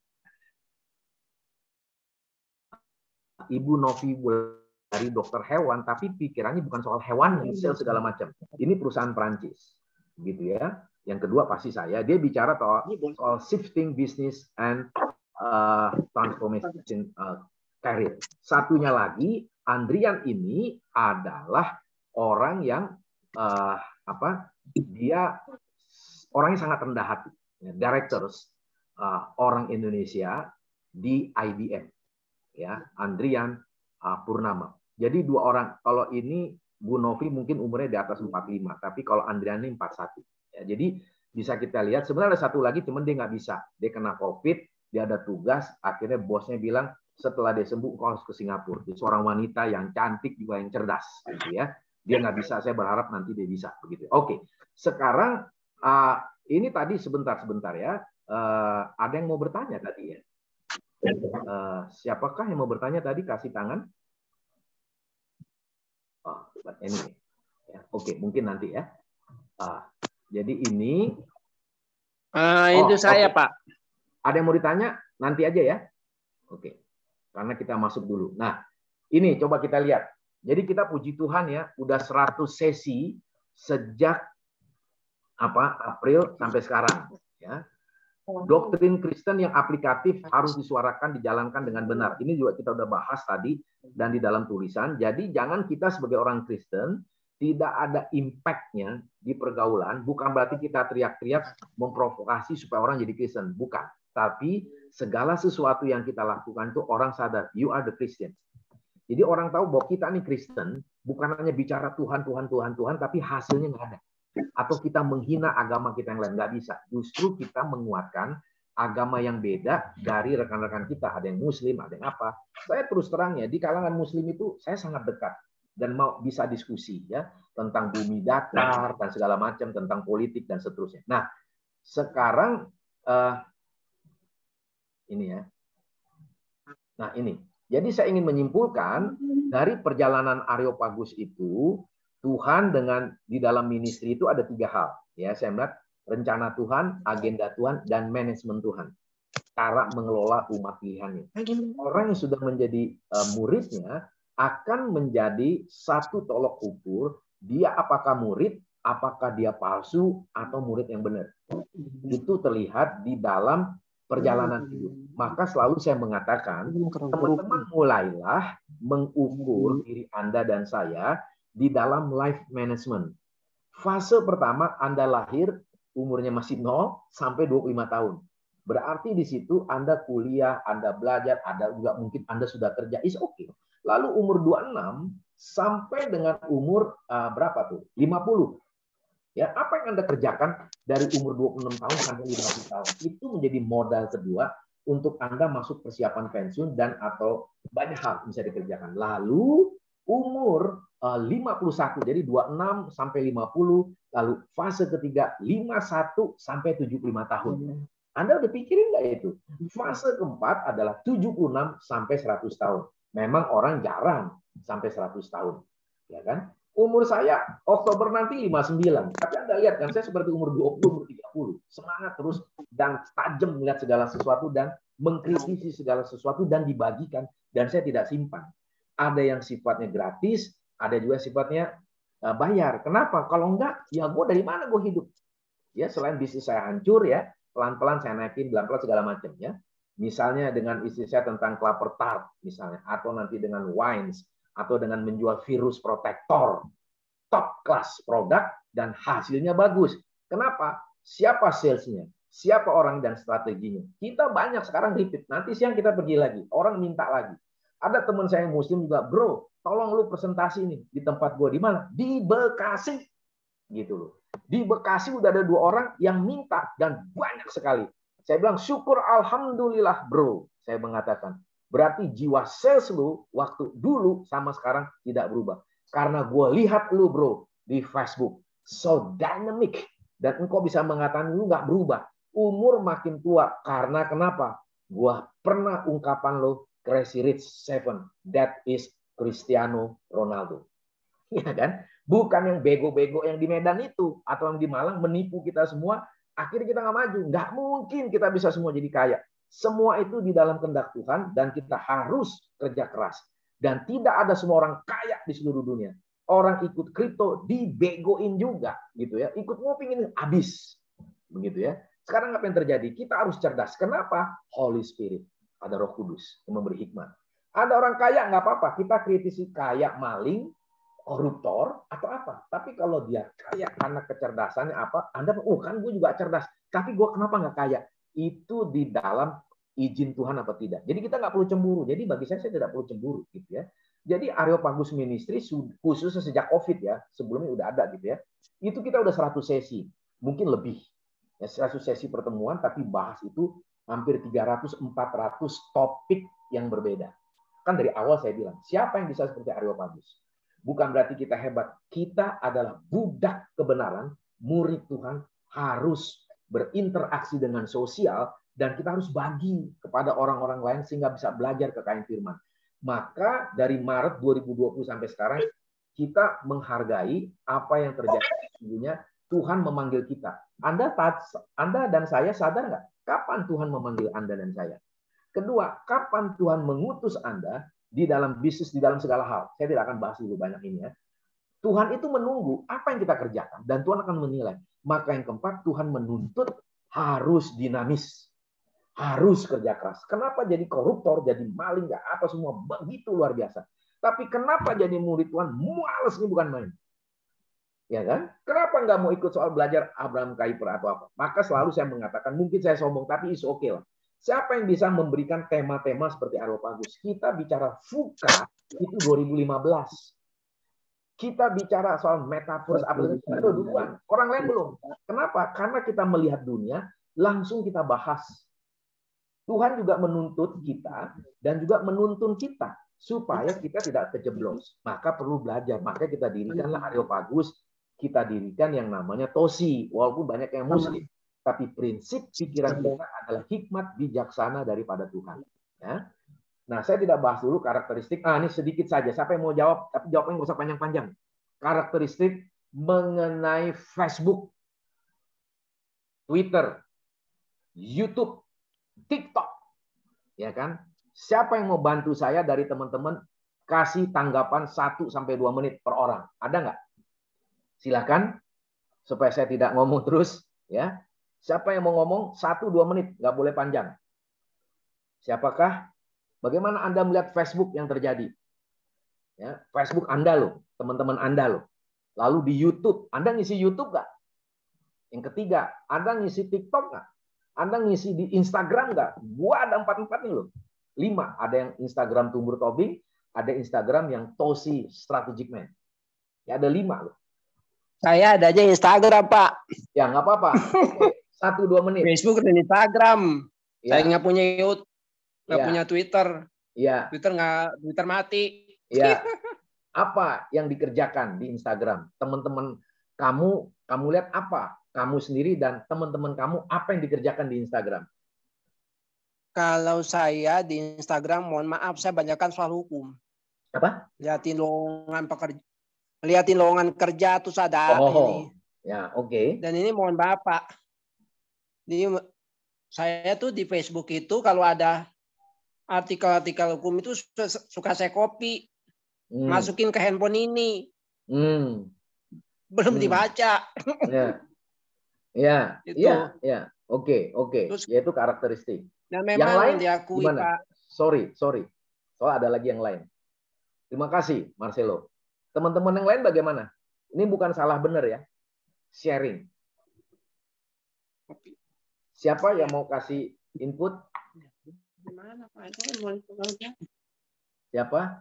Ibu Novi dari dokter hewan, tapi pikirannya bukan soal hewan, sel segala macam. Ini perusahaan Prancis, gitu ya. Yang kedua pasti saya, dia bicara soal, soal shifting business and uh, transformation uh, career. Satunya lagi, Andrian ini adalah orang yang uh, apa? Dia orangnya sangat rendah hati. Directors uh, orang Indonesia di I B M, ya, Andrian uh, Purnama. Jadi dua orang. Kalau ini Bu Novi mungkin umurnya di atas empat puluh lima, tapi kalau Andrian ini empat puluh satu. Ya, jadi bisa kita lihat. Sebenarnya ada satu lagi, cuman dia nggak bisa. Dia kena COVID, dia ada tugas. Akhirnya bosnya bilang setelah dia sembuh kau harus ke Singapura. Dia seorang wanita yang cantik juga yang cerdas, gitu ya. Dia nggak bisa. Saya berharap nanti dia bisa, begitu. Oke. Sekarang uh, ini tadi sebentar-sebentar ya. Uh, ada yang mau bertanya tadi ya? Uh, siapakah yang mau bertanya tadi? Kasih tangan. Oh, ini. Ya, oke, mungkin nanti ya. Uh, jadi ini. Uh, itu oh, saya, okay. Pak. Ada yang mau ditanya? Nanti aja ya. Oke. Karena kita masuk dulu. Nah, ini coba kita lihat. Jadi kita puji Tuhan ya, udah seratus sesi sejak apa April sampai sekarang. Ya. Doktrin Kristen yang aplikatif harus disuarakan, dijalankan dengan benar. Ini juga kita udah bahas tadi dan di dalam tulisan. Jadi jangan kita sebagai orang Kristen tidak ada impact-nya di pergaulan. Bukan berarti kita teriak-teriak memprovokasi supaya orang jadi Kristen. Bukan. Tapi segala sesuatu yang kita lakukan itu orang sadar, you are the Christian. Jadi orang tahu bahwa kita ini Kristen, bukan hanya bicara Tuhan, Tuhan, Tuhan, Tuhan, tapi hasilnya nggak ada. Atau kita menghina agama kita yang lain, nggak bisa. Justru kita menguatkan agama yang beda dari rekan-rekan kita. Ada yang Muslim, ada yang apa. Saya terus terang ya, di kalangan Muslim itu saya sangat dekat dan mau bisa diskusi ya tentang bumi datar dan segala macam, tentang politik dan seterusnya. Nah, sekarang uh, ini ya. Nah, ini. Jadi saya ingin menyimpulkan dari perjalanan Areopagus itu, Tuhan dengan di dalam ministry itu ada tiga hal. Ya, saya melihat rencana Tuhan, agenda Tuhan, dan manajemen Tuhan. Cara mengelola umat pilihannya. Orang yang sudah menjadi uh, muridnya akan menjadi satu tolok ukur, dia apakah murid apakah dia palsu atau murid yang benar. Itu terlihat di dalam perjalanan hidup. Maka selalu saya mengatakan, teman-teman mulailah mengukur diri Anda dan saya di dalam life management. Fase pertama, Anda lahir, umurnya masih nol sampai dua puluh lima tahun. Berarti di situ Anda kuliah, Anda belajar, Anda juga mungkin Anda sudah kerja, is oke. Okay. Lalu umur dua puluh enam sampai dengan umur uh, berapa tuh? lima puluh. Ya, apa yang Anda kerjakan dari umur dua puluh enam tahun sampai lima puluh tahun? Itu menjadi modal kedua untuk Anda masuk persiapan pensiun dan atau banyak hal bisa dikerjakan. Lalu umur uh, lima puluh satu, jadi dua puluh enam sampai lima puluh, lalu fase ketiga lima puluh satu sampai tujuh puluh lima tahun. Anda udah pikirin nggak itu? Fase keempat adalah tujuh puluh enam sampai seratus tahun. Memang orang jarang sampai seratus tahun. Ya kan? Umur saya Oktober nanti lima puluh sembilan. Tapi Anda lihat kan, saya seperti umur dua puluh, umur tiga puluh. Semangat terus dan tajam melihat segala sesuatu dan mengkritisi segala sesuatu dan dibagikan. Dan saya tidak simpan. Ada yang sifatnya gratis, ada juga sifatnya bayar. Kenapa? Kalau enggak, ya gue dari mana gue hidup? Ya, selain bisnis saya hancur ya, pelan-pelan saya naikin, pelan-pelan segala macam ya. Misalnya dengan istri saya tentang kelapa tart misalnya, atau nanti dengan wines, atau dengan menjual virus protektor, top class produk dan hasilnya bagus. Kenapa? Siapa salesnya? Siapa orang dan strateginya? Kita banyak sekarang repeat. Nanti siang kita pergi lagi. Orang minta lagi. Ada teman saya yang muslim juga, bro, tolong lu presentasi nih di tempat gue. Di mana? Di Bekasi. Gitu loh. Di Bekasi udah ada dua orang yang minta dan banyak sekali. Saya bilang syukur alhamdulillah bro. Saya mengatakan berarti jiwa sales lu waktu dulu sama sekarang tidak berubah. Karena gue lihat lu bro di Facebook so dynamic dan engkau bisa mengatakan lu nggak berubah. Umur makin tua karena kenapa? Gue pernah ungkapan lu Crazy Rich Seven, that is Cristiano Ronaldo. Ya kan? Bukan yang bego-bego yang di Medan itu atau yang di Malang menipu kita semua, akhirnya kita nggak maju. Nggak mungkin kita bisa semua jadi kaya. Semua itu di dalam kehendak Tuhan dan kita harus kerja keras. Dan tidak ada semua orang kaya di seluruh dunia. Orang ikut kripto dibegoin juga, gitu ya. Ikut ngopi ini habis, begitu ya. Sekarang apa yang terjadi? Kita harus cerdas. Kenapa? Holy Spirit, ada Roh Kudus yang memberi hikmat. Ada orang kaya nggak apa-apa. Kita kritisi kaya maling, koruptor atau apa. Tapi kalau dia kaya karena kecerdasannya apa, Anda, oh kan gue juga cerdas, tapi gue kenapa nggak kaya? Itu di dalam izin Tuhan apa tidak. Jadi kita nggak perlu cemburu. Jadi bagi saya, saya tidak perlu cemburu. Gitu ya. Jadi Areopagus Ministry khusus sejak COVID ya, sebelumnya udah ada gitu ya. Itu kita udah seratus sesi, mungkin lebih. Ya, seratus sesi pertemuan, tapi bahas itu hampir tiga ratus empat ratus topik yang berbeda. Kan dari awal saya bilang, siapa yang bisa seperti Areopagus? Bukan berarti kita hebat. Kita adalah budak kebenaran, murid Tuhan, harus berinteraksi dengan sosial, dan kita harus bagi kepada orang-orang lain sehingga bisa belajar kekayaan firman. Maka dari Maret dua ribu dua puluh sampai sekarang, kita menghargai apa yang terjadi. Sesungguhnya Tuhan memanggil kita. Anda, Anda dan saya sadar nggak? Kapan Tuhan memanggil Anda dan saya? Kedua, kapan Tuhan mengutus Anda di dalam bisnis, di dalam segala hal. Saya tidak akan bahas dulu banyak ini ya. Tuhan itu menunggu apa yang kita kerjakan dan Tuhan akan menilai. Maka yang keempat, Tuhan menuntut harus dinamis. Harus kerja keras. Kenapa jadi koruptor, jadi maling, nggak apa semua begitu luar biasa. Tapi kenapa jadi murid Tuhan? Males ini bukan main. Ya kan? Kenapa nggak mau ikut soal belajar Abraham Kuyper atau apa? Maka selalu saya mengatakan, mungkin saya sombong, tapi is oke lah. Siapa yang bisa memberikan tema-tema seperti Areopagus? Kita bicara VUCA itu dua ribu lima belas. Kita bicara soal metaverse apa itu duluan. Orang lain belum. Kenapa? Karena kita melihat dunia, langsung kita bahas. Tuhan juga menuntut kita dan juga menuntun kita supaya kita tidak kejeblos. Maka perlu belajar. Maka kita dirikanlah Areopagus, kita dirikan yang namanya Tosi, walaupun banyak yang Muslim. Tapi prinsip pikiran kita adalah hikmat bijaksana daripada Tuhan. Ya. Nah, saya tidak bahas dulu karakteristik. Ah, ini sedikit saja. Siapa yang mau jawab? Tapi jawabnya nggak usah panjang-panjang. Karakteristik mengenai Facebook, Twitter, YouTube, TikTok, ya kan? Siapa yang mau bantu saya dari teman-teman kasih tanggapan satu sampai dua menit per orang? Ada nggak? Silakan. supaya saya tidak ngomong terus, ya. Siapa yang mau ngomong satu dua menit, nggak boleh panjang. Siapakah? Bagaimana Anda melihat Facebook yang terjadi? Ya, Facebook Anda loh, teman-teman Anda loh. Lalu di YouTube, Anda ngisi YouTube nggak? Yang ketiga, Anda ngisi TikTok nggak? Anda ngisi di Instagram nggak? Gua ada empat-empat nih loh. Lima, ada yang Instagram Tumbur Tobing, ada Instagram yang Tosi Strategic Man. Ya ada lima loh. Saya ada aja Instagram, Pak. Ya nggak apa-apa. Oke, satu dua menit. Facebook dan Instagram. Ya. Saya nggak punya YouTube, nggak ya. punya Twitter. Ya. Twitter nggak, Twitter mati. Ya. Apa yang dikerjakan di Instagram? Teman-teman kamu, kamu lihat apa? Kamu sendiri dan teman-teman kamu apa yang dikerjakan di Instagram? Kalau saya di Instagram, mohon maaf, saya banyakkan soal hukum. Apa? Lihatin lowongan pekerja, lihatin lowongan kerja terus ada oh, ini. Ya, oke. Okay. Dan ini mohon maaf, Pak. Jadi saya tuh di Facebook itu kalau ada artikel-artikel hukum itu suka saya copy, hmm. masukin ke handphone ini. Hmm. Belum hmm. dibaca. Ya. Ya, itu. ya, ya. Oke, oke. Yaitu karakteristik. Dan memang yang lain diakui, gimana? Pak. Sorry, sorry. Soal ada lagi yang lain. Terima kasih, Marcelo. Teman-teman yang lain bagaimana? Ini bukan salah benar ya. Sharing. Siapa yang mau kasih input? Siapa?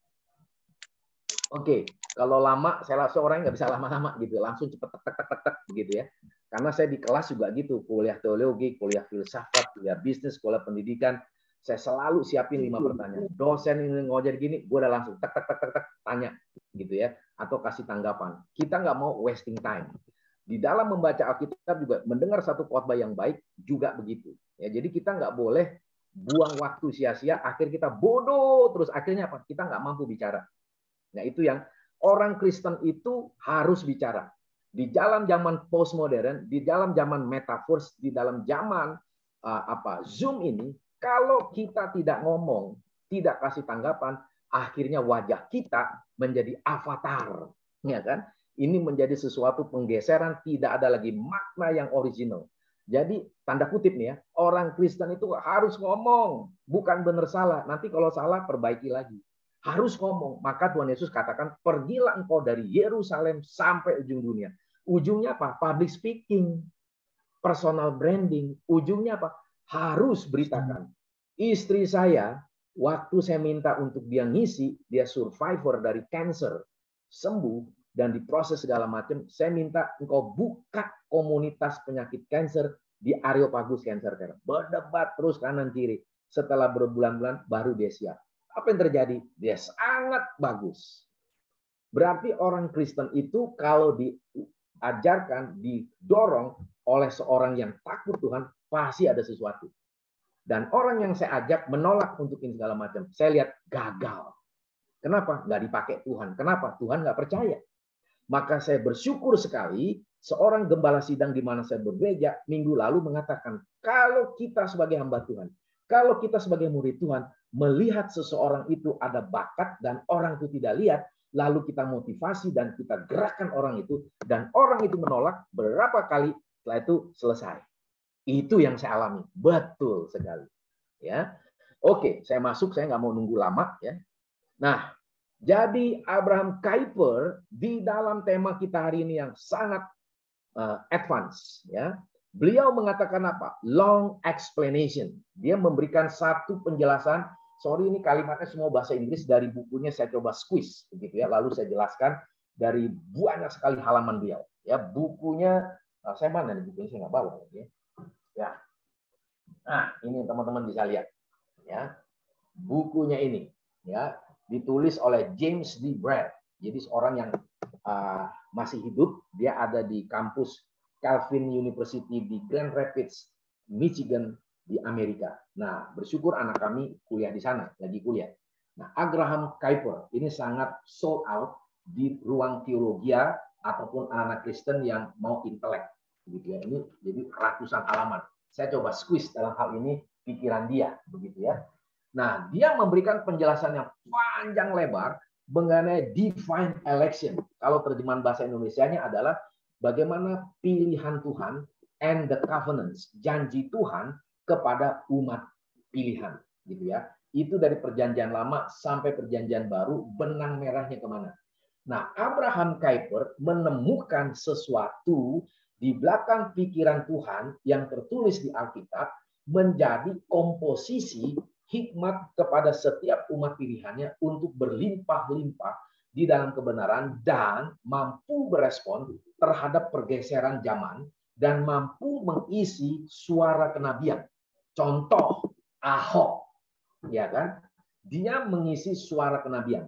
Oke, kalau lama, saya langsung orang nggak bisa lama-lama gitu, langsung cepet tek tek tek tek gitu ya. Karena saya di kelas juga gitu, kuliah teologi, kuliah filsafat, kuliah bisnis, kuliah pendidikan, saya selalu siapin lima pertanyaan. Dosen ini ngajar gini, gue udah langsung tek tek tek tek tek tanya gitu ya, atau kasih tanggapan. Kita nggak mau wasting time. Di dalam membaca Alkitab juga mendengar satu khotbah yang baik juga begitu. Ya, jadi kita nggak boleh buang waktu sia-sia, akhir kita bodoh terus akhirnya apa? Kita nggak mampu bicara. Nah, itu yang orang Kristen itu harus bicara. Di dalam zaman postmodern, di dalam zaman metaverse, di dalam zaman uh, apa Zoom ini, kalau kita tidak ngomong, tidak kasih tanggapan, akhirnya wajah kita menjadi avatar, ya kan? Ini menjadi sesuatu penggeseran, tidak ada lagi makna yang original. Jadi tanda kutip nih ya, orang Kristen itu harus ngomong, bukan benar salah. Nanti kalau salah perbaiki lagi. Harus ngomong. Maka Tuhan Yesus katakan, pergilah engkau dari Yerusalem sampai ujung dunia. Ujungnya apa? Public speaking, personal branding. Ujungnya apa? Harus beritakan. Istri saya, waktu saya minta untuk dia ngisi, dia survivor dari cancer, sembuh, dan diproses segala macam, saya minta engkau buka komunitas penyakit cancer di Areopagus Cancer Care. Berdebat terus kanan kiri. Setelah berbulan-bulan, baru dia siap. Apa yang terjadi? Dia sangat bagus. Berarti orang Kristen itu kalau diajarkan, didorong oleh seorang yang takut Tuhan, pasti ada sesuatu. Dan orang yang saya ajak menolak untuk ini segala macam. Saya lihat gagal. Kenapa? Nggak dipakai Tuhan. Kenapa? Tuhan nggak percaya. Maka saya bersyukur sekali, seorang gembala sidang di mana saya bergereja, minggu lalu mengatakan, kalau kita sebagai hamba Tuhan, kalau kita sebagai murid Tuhan, melihat seseorang itu ada bakat dan orang itu tidak lihat, lalu kita motivasi dan kita gerakkan orang itu, dan orang itu menolak, berapa kali setelah itu selesai. Itu yang saya alami. Betul sekali. Ya, oke, saya masuk, saya nggak mau nunggu lama. Ya. Nah, jadi Abraham Kuyper di dalam tema kita hari ini yang sangat uh, advance. Ya. Beliau mengatakan apa? Long explanation. Dia memberikan satu penjelasan. Sorry, ini kalimatnya semua bahasa Inggris dari bukunya saya coba squeeze, begitu ya. Lalu saya jelaskan dari banyak sekali halaman beliau. Ya, bukunya, nah, saya mana nih bukunya? Saya nggak bawa. Ya. Ya. Nah, ini teman-teman bisa lihat. Ya, bukunya ini, ya, ditulis oleh James D. Brad. Jadi seorang yang uh, masih hidup, dia ada di kampus Calvin University di Grand Rapids, Michigan di Amerika. Nah, bersyukur anak kami kuliah di sana, lagi kuliah. Nah, Abraham Kuyper ini sangat sold out di ruang teologi ataupun anak Kristen yang mau intelek, begitu ya. Ini jadi ratusan halaman. Saya coba squeeze dalam hal ini pikiran dia, begitu ya. Nah, dia memberikan penjelasan yang panjang lebar mengenai divine election. Kalau terjemahan bahasa Indonesianya adalah bagaimana pilihan Tuhan and the covenants, janji Tuhan kepada umat pilihan, gitu ya. Itu dari perjanjian lama sampai perjanjian baru, benang merahnya kemana. Nah, Abraham Kuyper menemukan sesuatu di belakang pikiran Tuhan yang tertulis di Alkitab menjadi komposisi hikmat kepada setiap umat pilihannya untuk berlimpah-limpah di dalam kebenaran dan mampu berespon terhadap pergeseran zaman dan mampu mengisi suara kenabian. Contoh Ahok, ya kan? Dia mengisi suara kenabian.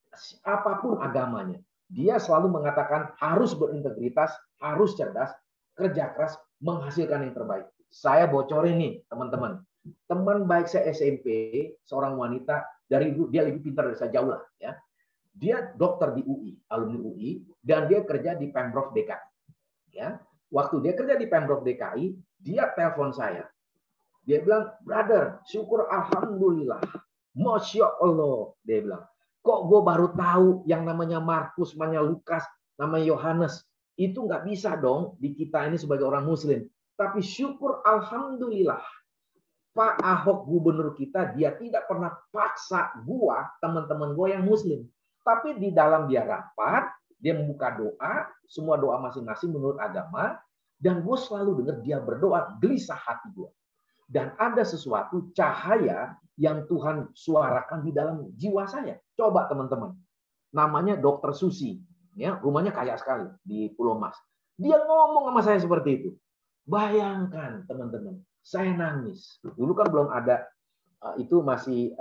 Apapun agamanya, dia selalu mengatakan harus berintegritas, harus cerdas, kerja keras, menghasilkan yang terbaik. Saya bocorin nih, teman-teman. Teman baik saya S M P, seorang wanita dari dia lebih pintar dari saya jauh lah, ya. Dia dokter di U I, alumni U I, dan dia kerja di Pemprov D K I. Ya, waktu dia kerja di Pemprov D K I, dia telepon saya. Dia bilang, brother, syukur alhamdulillah, masya Allah, dia bilang. Kok gue baru tahu yang namanya Markus, namanya Lukas, namanya Yohanes, itu nggak bisa dong di kita ini sebagai orang Muslim. Tapi syukur alhamdulillah, Pak Ahok gubernur kita, dia tidak pernah paksa gua, teman-teman gua yang Muslim. Tapi di dalam dia rapat, dia membuka doa, semua doa masing-masing menurut agama, dan gue selalu dengar dia berdoa, gelisah hati gue. Dan ada sesuatu cahaya yang Tuhan suarakan di dalam jiwa saya. Coba teman-teman, namanya Dokter Susi, ya, rumahnya kaya sekali di Pulau Mas. Dia ngomong sama saya seperti itu. Bayangkan teman-teman, saya nangis. Dulu kan belum ada, itu masih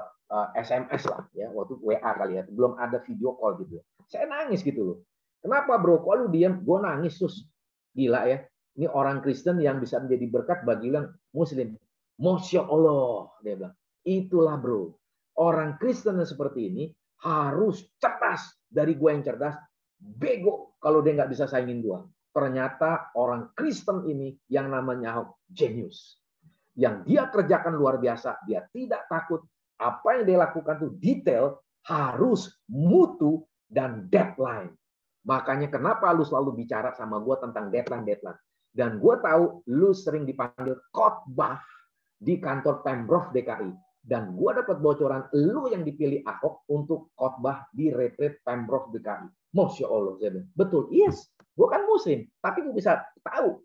S M S lah, ya, waktu W A kali ya, belum ada video call gitu. Saya nangis gitu loh. Kenapa bro? Kok lu diam? Gue nangis sus. Gila ya. Ini orang Kristen yang bisa menjadi berkat bagi yang Muslim. Masya Allah, dia bilang. Itulah bro. Orang Kristen yang seperti ini harus cerdas. Dari gue yang cerdas, bego kalau dia nggak bisa saingin gue. Ternyata orang Kristen ini yang namanya genius. Yang dia kerjakan luar biasa. Dia tidak takut. Apa yang dia lakukan itu detail, harus mutu, dan deadline. Makanya kenapa lu selalu bicara sama gue tentang deadline-deadline. Dan gue tahu lu sering dipanggil khotbah di kantor Pemprov D K I. Dan gue dapat bocoran lu yang dipilih Ahok untuk khotbah di retreat Pemprov D K I. Masya Allah. Saya bilang, betul, yes. Gue kan Muslim. Tapi gue bisa tahu.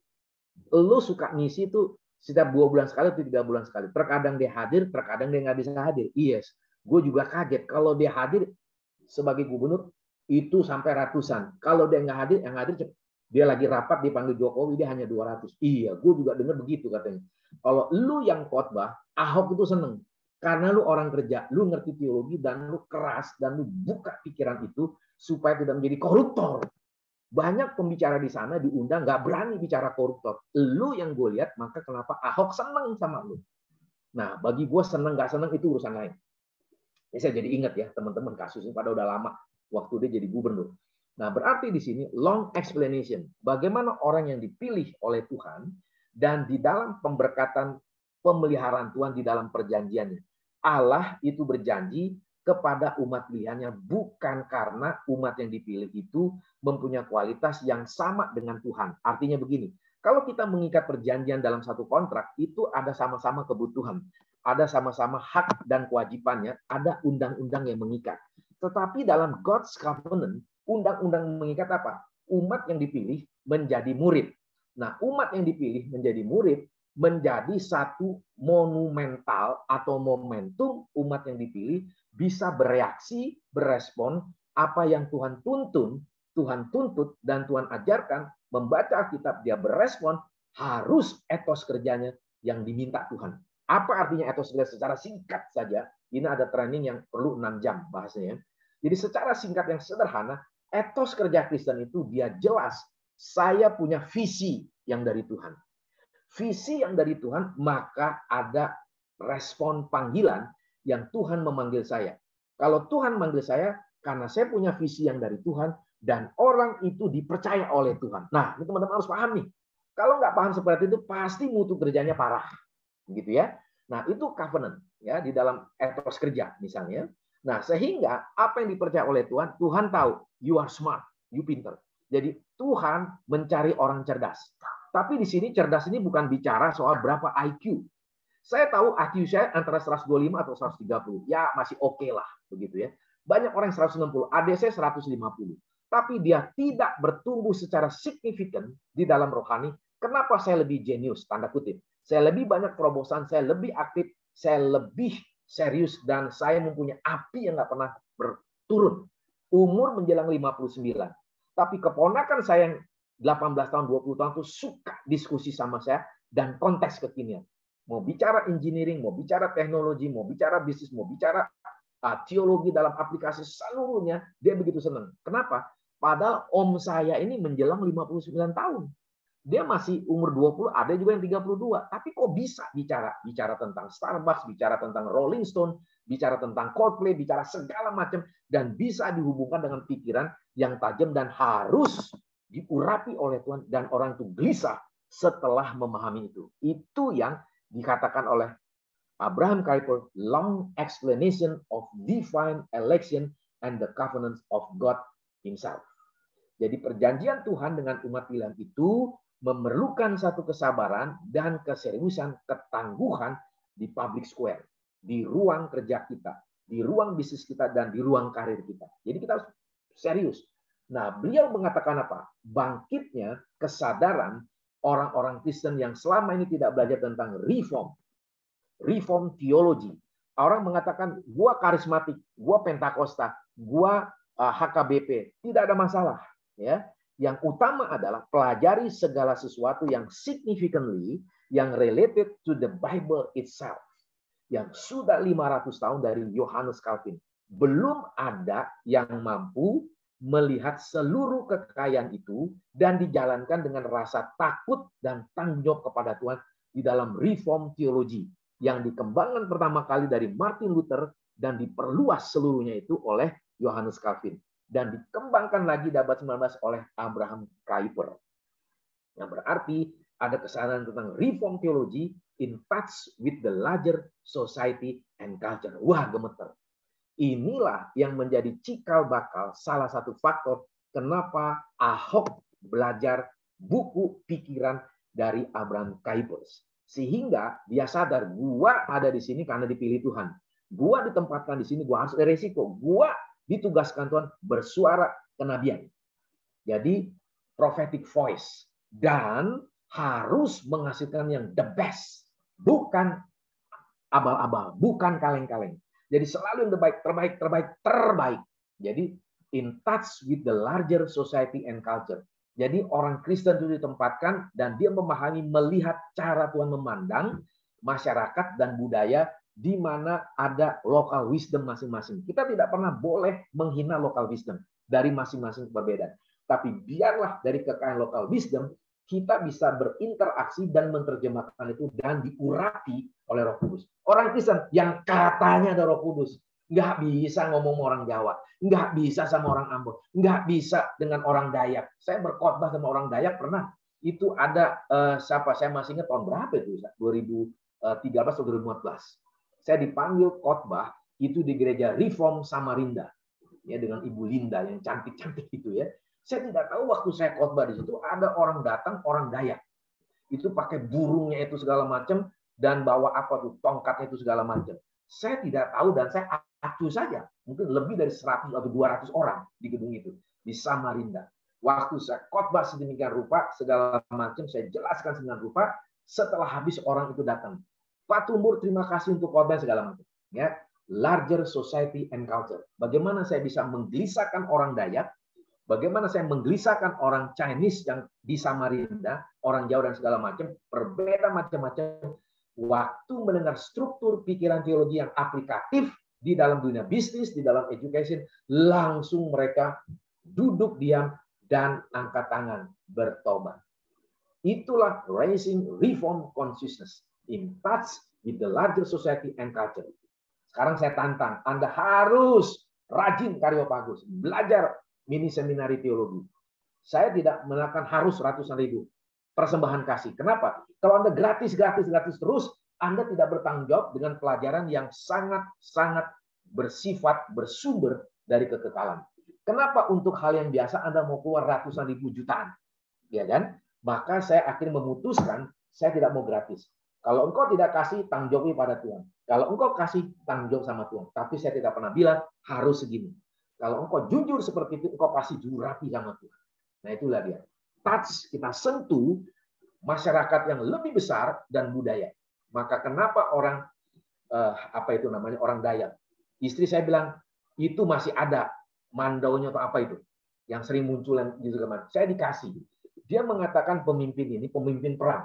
Lu suka ngisi tuh setiap dua bulan sekali atau tiga bulan sekali. Terkadang dia hadir, terkadang dia nggak bisa hadir. Yes. Gue juga kaget. Kalau dia hadir sebagai gubernur, itu sampai ratusan. Kalau dia nggak hadir, yang hadir cepat. Dia lagi rapat dipanggil Jokowi, dia hanya dua ratus. Iya, gue juga dengar begitu katanya. Kalau lu yang khotbah, Ahok itu seneng. Karena lu orang kerja, lu ngerti teologi, dan lu keras, dan lu buka pikiran itu supaya tidak menjadi koruptor. Banyak pembicara di sana diundang, nggak berani bicara koruptor. Lu yang gue lihat, maka kenapa Ahok seneng sama lu. Nah, bagi gue seneng, nggak seneng, itu urusan lain. Ya, saya jadi ingat ya, teman-teman, kasusnya pada udah lama, waktu dia jadi gubernur. Nah, berarti di sini long explanation. Bagaimana orang yang dipilih oleh Tuhan dan di dalam pemberkatan pemeliharaan Tuhan di dalam perjanjiannya. Allah itu berjanji kepada umat pilihannya bukan karena umat yang dipilih itu mempunyai kualitas yang sama dengan Tuhan. Artinya begini, kalau kita mengikat perjanjian dalam satu kontrak, itu ada sama-sama kebutuhan. Ada sama-sama hak dan kewajibannya, ada undang-undang yang mengikat. Tetapi dalam God's Covenant, undang-undang mengikat apa? Umat yang dipilih menjadi murid. Nah, umat yang dipilih menjadi murid menjadi satu monumental atau momentum umat yang dipilih bisa bereaksi, berespon apa yang Tuhan tuntun, Tuhan tuntut dan Tuhan ajarkan, membaca Alkitab dia berespon, harus etos kerjanya yang diminta Tuhan. Apa artinya etos kerja secara singkat saja? Ini ada training yang perlu enam jam bahasanya. Jadi secara singkat yang sederhana, etos kerja Kristen itu dia jelas, saya punya visi yang dari Tuhan. Visi yang dari Tuhan, maka ada respon panggilan yang Tuhan memanggil saya. Kalau Tuhan manggil saya, karena saya punya visi yang dari Tuhan, dan orang itu dipercaya oleh Tuhan. Nah, ini teman-teman harus paham nih. Kalau nggak paham seperti itu, pasti mutu kerjanya parah. Gitu ya. Nah, itu covenant. Ya, di dalam etos kerja misalnya. Nah, sehingga apa yang dipercaya oleh Tuhan, Tuhan tahu, you are smart, you pinter. Jadi Tuhan mencari orang cerdas. Tapi di sini cerdas ini bukan bicara soal berapa I Q. Saya tahu I Q saya antara seratus dua puluh lima atau seratus tiga puluh. Ya masih oke okay lah begitu ya. Banyak orang yang seratus enam puluh, A D saya seratus lima puluh. Tapi dia tidak bertumbuh secara signifikan di dalam rohani. Kenapa saya lebih jenius? Tanda kutip. Saya lebih banyak terobosan, saya lebih aktif, saya lebih serius, dan saya mempunyai api yang nggak pernah berturun. Umur menjelang lima puluh sembilan. Tapi keponakan saya yang delapan belas tahun, dua puluh tahun itu suka diskusi sama saya dan konteks kekinian. Mau bicara engineering, mau bicara teknologi, mau bicara bisnis, mau bicara uh, teologi dalam aplikasi seluruhnya, dia begitu senang. Kenapa? Padahal om saya ini menjelang lima puluh sembilan tahun. Dia masih umur dua puluh, ada juga yang tiga puluh dua. Tapi kok bisa bicara? Bicara tentang Starbucks, bicara tentang Rolling Stone, bicara tentang Coldplay, bicara segala macam. Dan bisa dihubungkan dengan pikiran yang tajam dan harus diurapi oleh Tuhan. Dan orang itu gelisah setelah memahami itu. Itu yang dikatakan oleh Abraham Kuyper, long explanation of divine election and the covenants of God himself. Jadi perjanjian Tuhan dengan umat pilihan itu memerlukan satu kesabaran dan keseriusan, ketangguhan di public square, di ruang kerja kita, di ruang bisnis kita, dan di ruang karir kita. Jadi kita harus serius. Nah, beliau mengatakan apa? Bangkitnya kesadaran orang-orang Kristen yang selama ini tidak belajar tentang reform, reform teologi. Orang mengatakan, gua karismatik, gua pentakosta, gua uh, H K B P, tidak ada masalah. Ya, yang utama adalah pelajari segala sesuatu yang significantly, yang related to the Bible itself. Yang sudah lima ratus tahun dari Yohanes Calvin. Belum ada yang mampu melihat seluruh kekayaan itu dan dijalankan dengan rasa takut dan tanggung jawab kepada Tuhan di dalam reform teologi yang dikembangkan pertama kali dari Martin Luther dan diperluas seluruhnya itu oleh Yohanes Calvin. Dan dikembangkan lagi di abad sembilan belas oleh Abraham Kuyper. Yang berarti ada kesadaran tentang reform teologi in touch with the larger society and culture. Wah, gemeter. Inilah yang menjadi cikal bakal salah satu faktor kenapa Ahok belajar buku pikiran dari Abraham Kuyper. Sehingga dia sadar, gua ada di sini karena dipilih Tuhan. Gua ditempatkan di sini, gua harus ada resiko. Gua ditugaskan Tuhan bersuara kenabian. Jadi prophetic voice. Dan harus menghasilkan yang the best. Bukan abal-abal. Bukan kaleng-kaleng. Jadi selalu yang terbaik, terbaik, terbaik, terbaik. Jadi in touch with the larger society and culture. Jadi orang Kristen itu ditempatkan dan dia memahami, melihat cara Tuhan memandang masyarakat dan budaya di mana ada local wisdom masing-masing. Kita tidak pernah boleh menghina local wisdom dari masing-masing perbedaan. Tapi biarlah dari kekayaan local wisdom, kita bisa berinteraksi dan menerjemahkan itu dan diurapi oleh Roh Kudus. Orang Kristen yang katanya ada Roh Kudus, nggak bisa ngomong sama orang Jawa, nggak bisa sama orang Ambon, nggak bisa dengan orang Dayak. Saya berkhotbah sama orang Dayak pernah. Itu ada uh, siapa? Saya masih ingat tahun berapa itu? dua ribu tiga belas atau dua ribu empat belas. Saya dipanggil khotbah itu di gereja Reform Samarinda, ya, dengan Ibu Linda yang cantik-cantik itu ya. Saya tidak tahu waktu saya khotbah di situ ada orang datang, orang Dayak. Itu pakai burungnya itu segala macam dan bawa apa tuh tongkatnya itu segala macam. Saya tidak tahu dan saya acu saja. Mungkin lebih dari seratus atau dua ratus orang di gedung itu di Samarinda. Waktu saya khotbah sedemikian rupa segala macam saya jelaskan sedemikian rupa, setelah habis orang itu datang. Pak Tumbur, terima kasih untuk khotbah segala macam. Ya, larger society and culture. Bagaimana saya bisa menggelisahkan orang Dayak? Bagaimana saya menggelisahkan orang Chinese yang di Samarinda, orang Jawa dan segala macam, berbeda macam-macam. Waktu mendengar struktur pikiran teologi yang aplikatif di dalam dunia bisnis, di dalam education, langsung mereka duduk diam dan angkat tangan bertobat. Itulah raising reform consciousness in touch with the larger society and culture. Sekarang saya tantang, Anda harus rajin Karyopagus, belajar mini seminari teologi. Saya tidak menekan harus ratusan ribu persembahan kasih. Kenapa? Kalau Anda gratis, gratis, gratis terus, Anda tidak bertanggung jawab dengan pelajaran yang sangat-sangat bersifat bersumber dari kekekalan. kenapa untuk hal yang biasa Anda mau keluar ratusan ribu jutaan? Ya kan? Maka saya akhirnya memutuskan, saya tidak mau gratis. Kalau engkau tidak kasih, tanggung jawab pada Tuhan. Kalau engkau kasih, tanggung jawab sama Tuhan. Tapi saya tidak pernah bilang, harus segini. Kalau engkau jujur seperti itu, engkau pasti jujur rapi sama Tuhan. Nah itulah dia. Touch, kita sentuh masyarakat yang lebih besar dan budaya. Maka kenapa orang, eh, apa itu namanya, orang Dayak. Istri saya bilang, itu masih ada mandaunya atau apa itu. Yang sering muncul di zaman. Saya dikasih. Dia mengatakan pemimpin ini, pemimpin perang.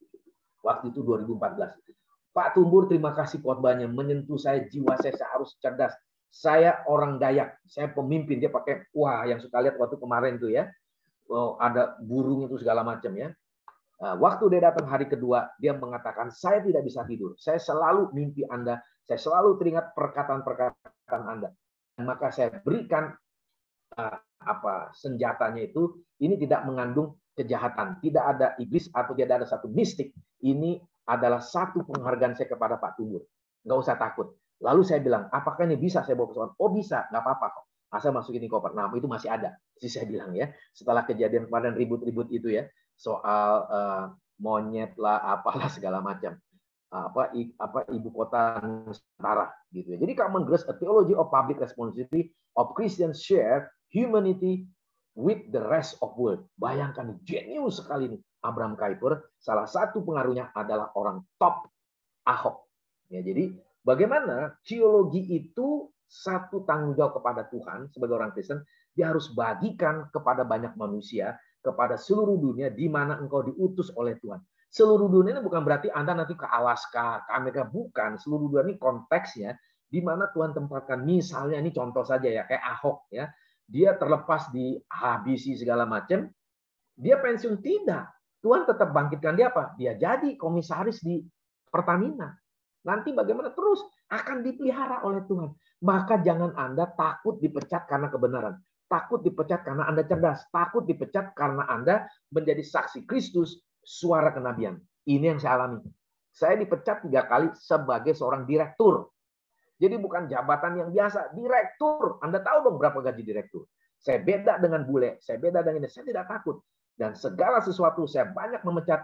Waktu itu dua ribu empat belas. Pak Tumbur, terima kasih khotbahnya. Menyentuh saya, jiwa saya, saya harus cerdas. Saya orang Dayak. Saya pemimpin. Dia pakai, wah yang suka lihat waktu kemarin tuh ya. Oh, ada burung itu segala macam ya. Waktu dia datang hari kedua, dia mengatakan, saya tidak bisa tidur. Saya selalu mimpi Anda. Saya selalu teringat perkataan-perkataan Anda. Dan maka saya berikan uh, apa senjatanya itu, ini tidak mengandung kejahatan. Tidak ada iblis atau tidak ada satu mistik. Ini adalah satu penghargaan saya kepada Pak Tumbur. Nggak usah takut. Lalu saya bilang, apakah ini bisa saya bawa ke sana? Oh bisa, nggak apa-apa kok. Asal masukin di koper. Nah itu masih ada. Jadi saya bilang ya, setelah kejadian kemarin ribut-ribut itu ya, soal uh, monyet lah, apalah segala macam. Apa, i, apa ibu kota Nusantara gitu ya. Jadi Common Grace, a theology of public responsibility of Christians share humanity with the rest of world. Bayangkan, jenius sekali nih Abraham Kuyper. Salah satu pengaruhnya adalah orang top Ahok. Ya, jadi bagaimana teologi itu satu tanggung jawab kepada Tuhan sebagai orang Kristen, dia harus bagikan kepada banyak manusia, kepada seluruh dunia di mana engkau diutus oleh Tuhan. Seluruh dunia ini bukan berarti Anda nanti ke Alaska, ke Amerika, bukan. Seluruh dunia ini konteksnya di mana Tuhan tempatkan. Misalnya ini contoh saja ya, kayak Ahok ya. Dia terlepas di habisi segala macam, dia pensiun tidak. Tuhan tetap bangkitkan dia apa? Dia jadi komisaris di Pertamina. Nanti bagaimana terus akan dipelihara oleh Tuhan. Maka jangan Anda takut dipecat karena kebenaran. Takut dipecat karena Anda cerdas. Takut dipecat karena Anda menjadi saksi Kristus, suara kenabian. Ini yang saya alami. Saya dipecat tiga kali sebagai seorang direktur. Jadi bukan jabatan yang biasa. Direktur. Anda tahu dong berapa gaji direktur. Saya beda dengan bule. Saya beda dengan ini. Saya tidak takut. Dan segala sesuatu saya banyak memecat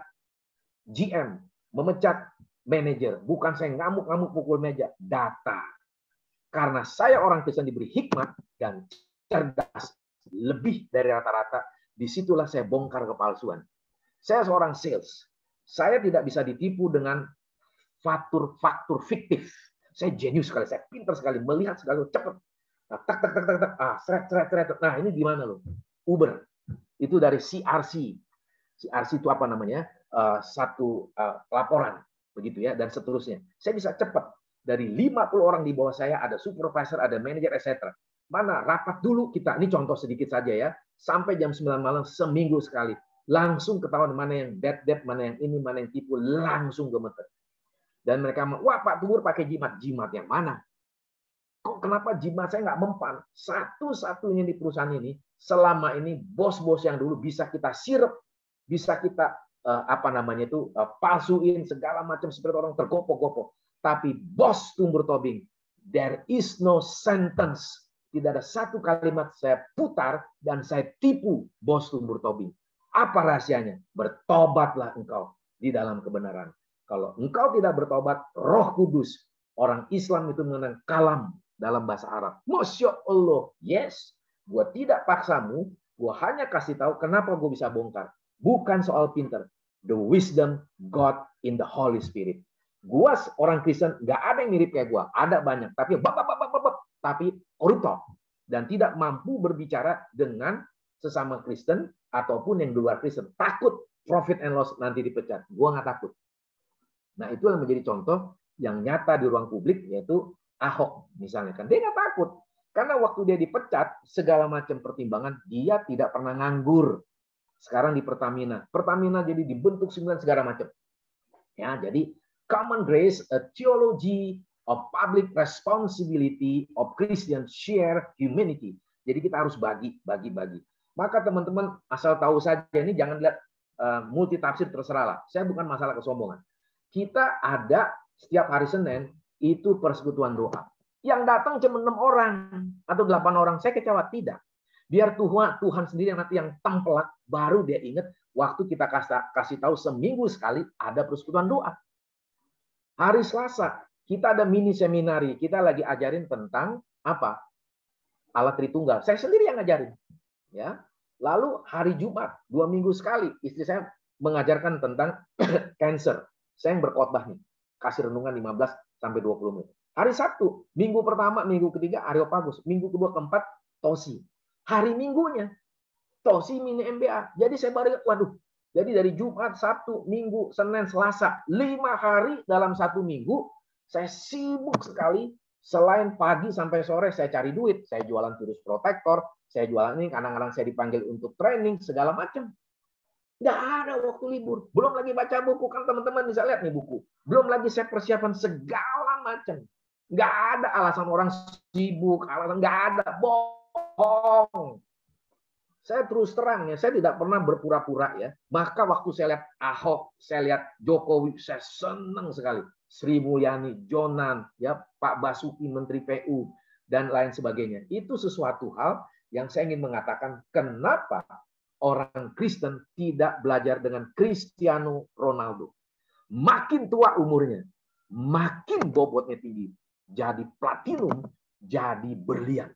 G M. Memecat manajer. Bukan saya ngamuk-ngamuk pukul meja. Data. Karena saya orang Kristen diberi hikmat dan cerdas lebih dari rata-rata. Disitulah saya bongkar kepalsuan. Saya seorang sales. Saya tidak bisa ditipu dengan faktur-faktur fiktif. Saya jenius sekali, saya pintar sekali, melihat sekali, cepat. Nah, tak, tak, tak, tak, tak. Ah, seret, seret, seret. Nah, ini gimana loh? Uber. Itu dari C R C. C R C itu apa namanya? Uh, satu uh, laporan. Begitu ya, dan seterusnya. Saya bisa cepat. Dari lima puluh orang di bawah saya, ada supervisor, ada manajer, et cetera. Mana? Rapat dulu kita. Ini contoh sedikit saja ya. Sampai jam sembilan malam, seminggu sekali. Langsung ketahuan mana yang dead-dead, mana yang ini, mana yang tipu, langsung gemeter. Dan mereka, wah Pak Tumbur pakai jimat. Jimat yang mana? Kok kenapa jimat saya nggak mempan? Satu-satunya di perusahaan ini, selama ini bos-bos yang dulu bisa kita sirep, bisa kita uh, apa namanya itu uh, palsuin segala macam seperti orang tergopoh-gopoh. Tapi bos Tumbur Tobing, there is no sentence. Tidak ada satu kalimat saya putar dan saya tipu bos Tumbur Tobing. Apa rahasianya? Bertobatlah engkau di dalam kebenaran. Kalau engkau tidak bertobat, Roh Kudus, orang Islam itu mengenal kalam dalam bahasa Arab. Masya Allah, yes. Gue tidak paksamu, gue hanya kasih tahu kenapa gue bisa bongkar. Bukan soal pinter. The wisdom God in the Holy Spirit. Gue orang Kristen, nggak ada yang mirip kayak gue. Ada banyak, tapi bap, bap, bap, bap, bap, tapi koruptor dan tidak mampu berbicara dengan sesama Kristen ataupun yang di luar Kristen. Takut profit and loss nanti dipecat. Gue nggak takut. Nah, itu yang menjadi contoh yang nyata di ruang publik, yaitu Ahok misalnya. Kan dia nggak takut. Karena waktu dia dipecat, segala macam pertimbangan, dia tidak pernah nganggur. Sekarang di Pertamina. Pertamina jadi dibentuk sembilan segala macam. Ya, jadi Common Grace, a theology of public responsibility of Christian share humanity. Jadi kita harus bagi, bagi, bagi. Maka teman-teman asal tahu saja, ini jangan lihat uh, multi tafsir, terserah lah. Saya bukan masalah kesombongan. Kita ada setiap hari Senin itu persekutuan doa. Yang datang cuma enam orang atau delapan orang, saya kecewa tidak. Biar Tuhan Tuhan sendiri yang nanti yang tempelak, baru dia ingat waktu kita kasih, kasih tahu seminggu sekali ada persekutuan doa. Hari Selasa kita ada mini seminari, kita lagi ajarin tentang apa? Allah Tritunggal. Saya sendiri yang ngajarin. Ya. Lalu hari Jumat, dua minggu sekali, istri saya mengajarkan tentang cancer. Saya yang berkhotbah nih. Kasih renungan lima belas sampai dua puluh menit. Hari Sabtu, minggu pertama, minggu ketiga Areopagus, minggu kedua keempat Tosi. Hari Minggunya Tosi mini M B A. Jadi saya baru waduh. Jadi dari Jumat, Sabtu, Minggu, Senin, Selasa, lima hari dalam satu minggu saya sibuk sekali. Selain pagi sampai sore saya cari duit, saya jualan virus protektor, saya jualan ini, kadang-kadang saya dipanggil untuk training segala macam. Nggak ada waktu libur. Belum lagi baca buku, kan teman-teman bisa lihat nih buku. Belum lagi saya persiapan segala macam. Nggak ada alasan orang sibuk, alasan nggak ada, bohong. Saya terus terang ya, saya tidak pernah berpura-pura ya. Maka waktu saya lihat Ahok, saya lihat Jokowi, saya senang sekali. Sri Mulyani, Jonan, ya Pak Basuki, Menteri P U dan lain sebagainya. Itu sesuatu hal yang saya ingin mengatakan kenapa orang Kristen tidak belajar dengan Cristiano Ronaldo. Makin tua umurnya, makin bobotnya tinggi. Jadi platinum, jadi berlian.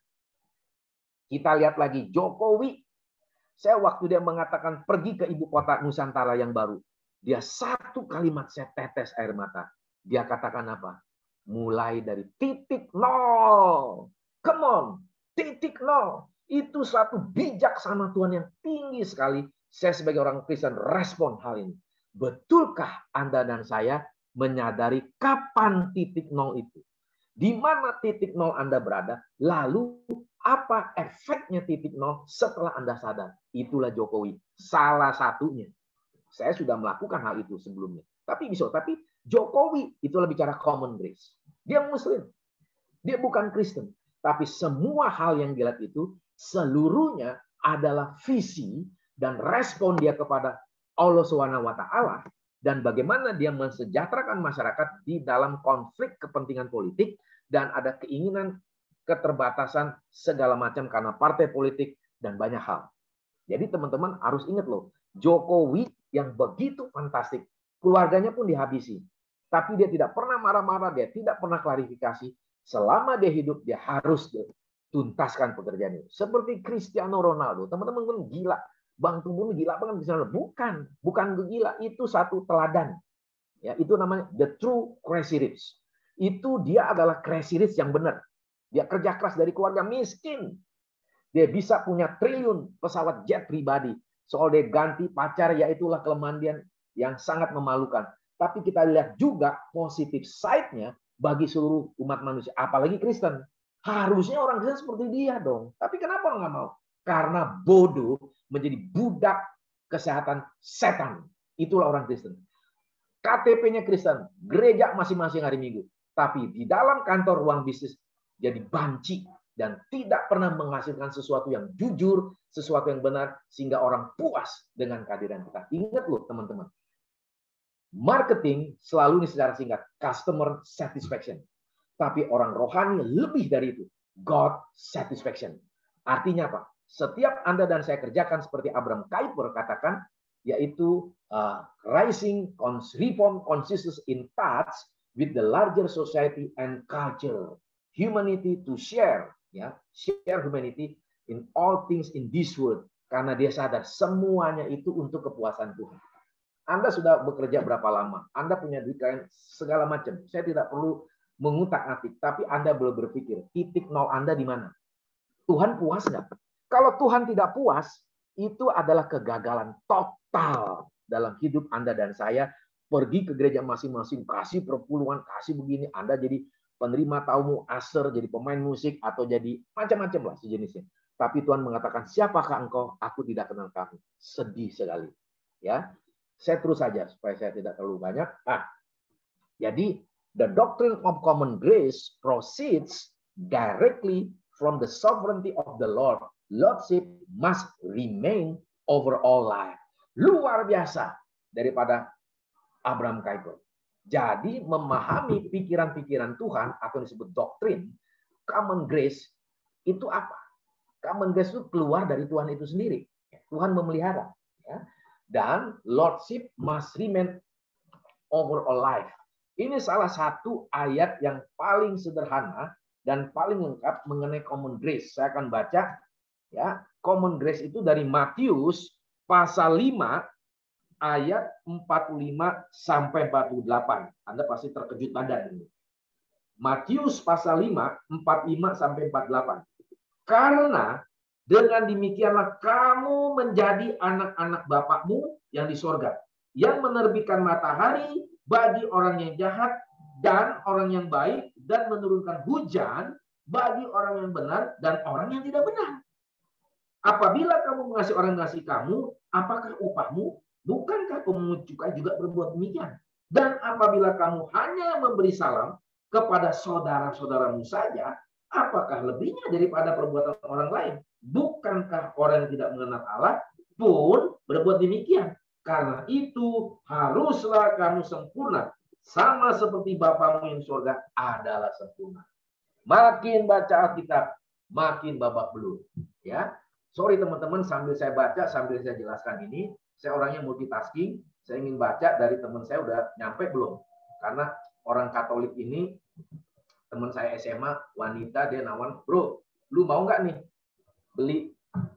Kita lihat lagi Jokowi. Saya waktu dia mengatakan pergi ke ibu kota Nusantara yang baru. Dia satu kalimat saya tetes air mata. Dia katakan apa? Mulai dari titik nol. Come on, titik nol. Itu satu bijaksana Tuhan yang tinggi sekali. Saya sebagai orang Kristen respon hal ini. Betulkah Anda dan saya menyadari kapan titik nol itu? Di mana titik nol Anda berada? Lalu apa efeknya titik nol setelah Anda sadar? Itulah Jokowi. Salah satunya. Saya sudah melakukan hal itu sebelumnya. Tapi bisa, tapi Jokowi itulah bicara common grace. Dia Muslim. Dia bukan Kristen. Tapi semua hal yang dilihat itu seluruhnya adalah visi dan respon dia kepada Allah subhanahu wa taala dan bagaimana dia mensejahterakan masyarakat di dalam konflik kepentingan politik dan ada keinginan keterbatasan segala macam karena partai politik dan banyak hal. Jadi teman-teman harus ingat loh, Jokowi yang begitu fantastik, keluarganya pun dihabisi. Tapi dia tidak pernah marah-marah, dia tidak pernah klarifikasi. Selama dia hidup, dia harus tuntaskan pekerjaannya. Seperti Cristiano Ronaldo. Teman-teman kan gila. Bang Tumbun gila banget Cristiano. Bukan. Bukan gila. Itu satu teladan. Ya, itu namanya the true crazy rich. Itu dia adalah crazy rich yang benar. Dia kerja keras dari keluarga miskin. Dia bisa punya triliun pesawat jet pribadi. Soal dia ganti pacar, ya itulah kelemahan dia yang sangat memalukan. Tapi kita lihat juga positif side-nya bagi seluruh umat manusia, apalagi Kristen. Harusnya orang Kristen seperti dia dong. Tapi kenapa nggak mau? Karena bodoh menjadi budak kesehatan setan. Itulah orang Kristen. K T P-nya Kristen, gereja masing-masing hari Minggu. Tapi di dalam kantor ruang bisnis jadi banci dan tidak pernah menghasilkan sesuatu yang jujur, sesuatu yang benar, sehingga orang puas dengan kehadiran kita. Ingat loh teman-teman. Marketing selalu ini secara singkat, customer satisfaction. Tapi orang rohani lebih dari itu, God satisfaction. Artinya apa? Setiap Anda dan saya kerjakan seperti Abraham Kuyper katakan, yaitu uh, rising reform consistent in touch with the larger society and culture. Humanity to share, ya, share humanity in all things in this world. Karena dia sadar semuanya itu untuk kepuasan Tuhan. Anda sudah bekerja berapa lama? Anda punya duit kalian segala macam. Saya tidak perlu mengutak-atik, tapi Anda belum berpikir titik nol Anda di mana? Tuhan puas nggak? Kalau Tuhan tidak puas, itu adalah kegagalan total dalam hidup Anda dan saya. Pergi ke gereja masing-masing, kasih perpuluhan, kasih begini, Anda jadi penerima tamu, aser, jadi pemain musik, atau jadi macam-macam lah sejenisnya. Tapi Tuhan mengatakan, siapakah engkau? Aku tidak kenal kamu. Sedih sekali. Ya. Saya terus saja supaya saya tidak terlalu banyak. Ah, jadi the doctrine of common grace proceeds directly from the sovereignty of the Lord. Lordship must remain over all life. Luar biasa daripada Abraham Kuyper. Jadi memahami pikiran-pikiran Tuhan atau disebut doktrin common grace itu apa? Common grace itu keluar dari Tuhan itu sendiri. Tuhan memelihara. Ya. Dan lordship must remain over all life. Ini salah satu ayat yang paling sederhana dan paling lengkap mengenai common grace. Saya akan baca ya, common grace itu dari Matius pasal lima ayat empat puluh lima sampai empat puluh delapan. Anda pasti terkejut badan ini. Matius pasal lima empat puluh lima sampai empat puluh delapan. Karena dengan demikianlah kamu menjadi anak-anak Bapakmu yang di sorga, yang menerbitkan matahari bagi orang yang jahat dan orang yang baik, dan menurunkan hujan bagi orang yang benar dan orang yang tidak benar. Apabila kamu mengasihi orang yang mengasihi kamu, apakah upahmu? Bukankah pemungut cukai juga berbuat demikian? Dan apabila kamu hanya memberi salam kepada saudara-saudaramu saja, apakah lebihnya daripada perbuatan orang lain? Bukankah orang yang tidak mengenal Allah pun berbuat demikian? Karena itu haruslah kamu sempurna, sama seperti Bapamu yang surga adalah sempurna. Makin baca Alkitab, makin babak belur. Ya, sorry teman-teman, sambil saya baca, sambil saya jelaskan ini, saya orangnya multitasking. Saya ingin baca dari teman saya udah nyampe belum? Karena orang Katolik ini, teman saya S M A, wanita, dia nawan, bro, lu mau nggak nih beli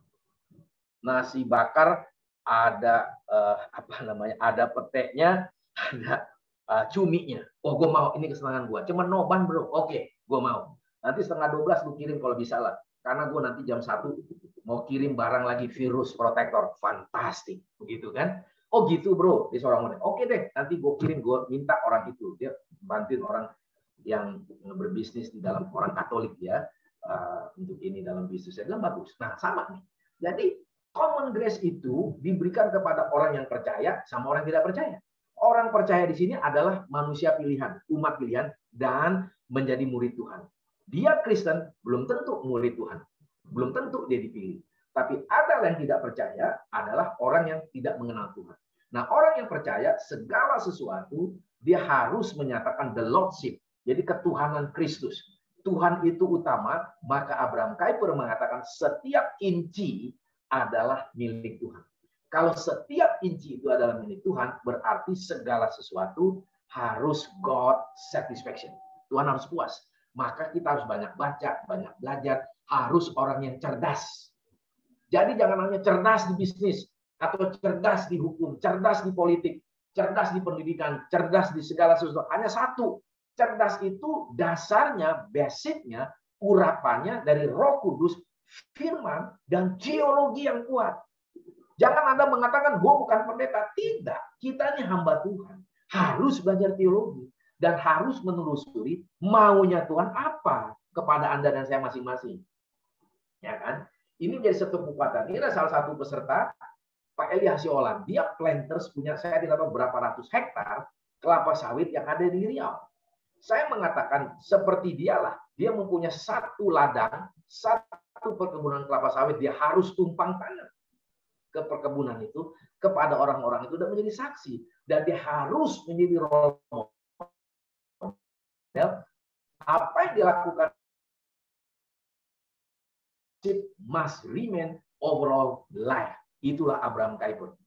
nasi bakar, ada uh, apa namanya, ada peteknya, ada uh, cuminya. Oh, gue mau, ini kesenangan gue. Cuma noban bro, oke, gue mau. Nanti setengah dua belas lu kirim kalau bisa lah. Karena gue nanti jam satu mau kirim barang lagi, virus protektor, fantastik, begitu kan? Oh gitu bro, di seorang model. Oke deh, nanti gue kirim, gue minta orang itu, dia bantuin orang yang berbisnis di dalam, orang Katolik ya, uh, untuk ini dalam bisnis. Saya bilang bagus. Nah sama nih. Jadi common grace itu diberikan kepada orang yang percaya sama orang yang tidak percaya. Orang percaya di sini adalah manusia pilihan, umat pilihan, dan menjadi murid Tuhan. Dia Kristen, belum tentu murid Tuhan. Belum tentu dia dipilih. Tapi ada yang tidak percaya adalah orang yang tidak mengenal Tuhan. Nah, orang yang percaya segala sesuatu, dia harus menyatakan the Lordship. Jadi ketuhanan Kristus. Tuhan itu utama, maka Abraham Kuyper mengatakan setiap inci adalah milik Tuhan. Kalau setiap inci itu adalah milik Tuhan, berarti segala sesuatu harus God satisfaction. Tuhan harus puas. Maka kita harus banyak baca, banyak belajar, harus orang yang cerdas. Jadi jangan hanya cerdas di bisnis, atau cerdas di hukum, cerdas di politik, cerdas di pendidikan, cerdas di segala sesuatu. Hanya satu. Cerdas itu dasarnya, basicnya, urapannya dari Roh Kudus, firman, dan teologi yang kuat. Jangan Anda mengatakan, gue bukan pendeta. Tidak. Kita ini hamba Tuhan. Harus belajar teologi. Dan harus menelusuri maunya Tuhan apa kepada Anda dan saya masing-masing. Ya kan? Ini jadi satu kekuatan. Ini adalah salah satu peserta, Pak Eli Hasiolan. Dia planters, punya saya tidak tahu berapa ratus hektar kelapa sawit yang ada di Riau. Saya mengatakan seperti dialah. Dia mempunyai satu ladang, satu perkebunan kelapa sawit. Dia harus tumpang tangan ke perkebunan itu kepada orang-orang itu dan menjadi saksi. Dan dia harus menjadi role model. Apa yang dilakukan must remain overall life. Itulah Abraham Kuyper.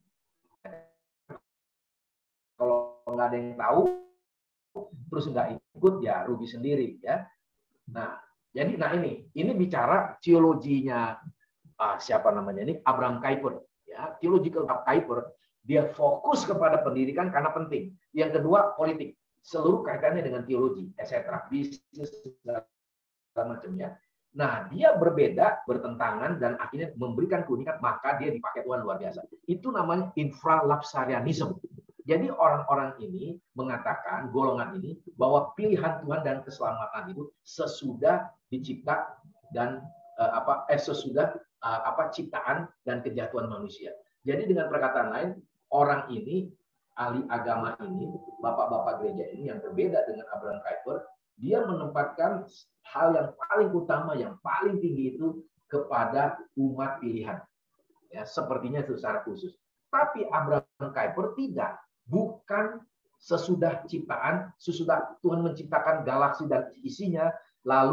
Kalau nggak ada yang tahu, terus nggak ikut, ya rugi sendiri ya. Nah, jadi nah ini, ini bicara teologinya ah, siapa namanya ini Abraham Kuyper. Ya, theological Kuyper, dia fokus kepada pendidikan karena penting. Yang kedua politik. Seluruh kaitannya dengan teologi, et cetera, bisnis segala macamnya. Nah, dia berbeda, bertentangan, dan akhirnya memberikan keunikan, maka dia dipakai Tuhan luar biasa. Itu namanya infralapsarianism. Jadi orang-orang ini mengatakan, golongan ini, bahwa pilihan Tuhan dan keselamatan itu sesudah dicipta dan eh, apa eh, sesudah eh, apa ciptaan dan kejatuhan manusia. Jadi dengan perkataan lain, orang ini, ahli agama ini, bapak-bapak gereja ini yang berbeda dengan Abraham Kuyper, dia menempatkan hal yang paling utama, yang paling tinggi itu kepada umat pilihan. Ya, sepertinya itu secara khusus. Tapi Abraham Kuyper tidak. Bukan sesudah ciptaan, sesudah Tuhan menciptakan galaksi dan isinya, lalu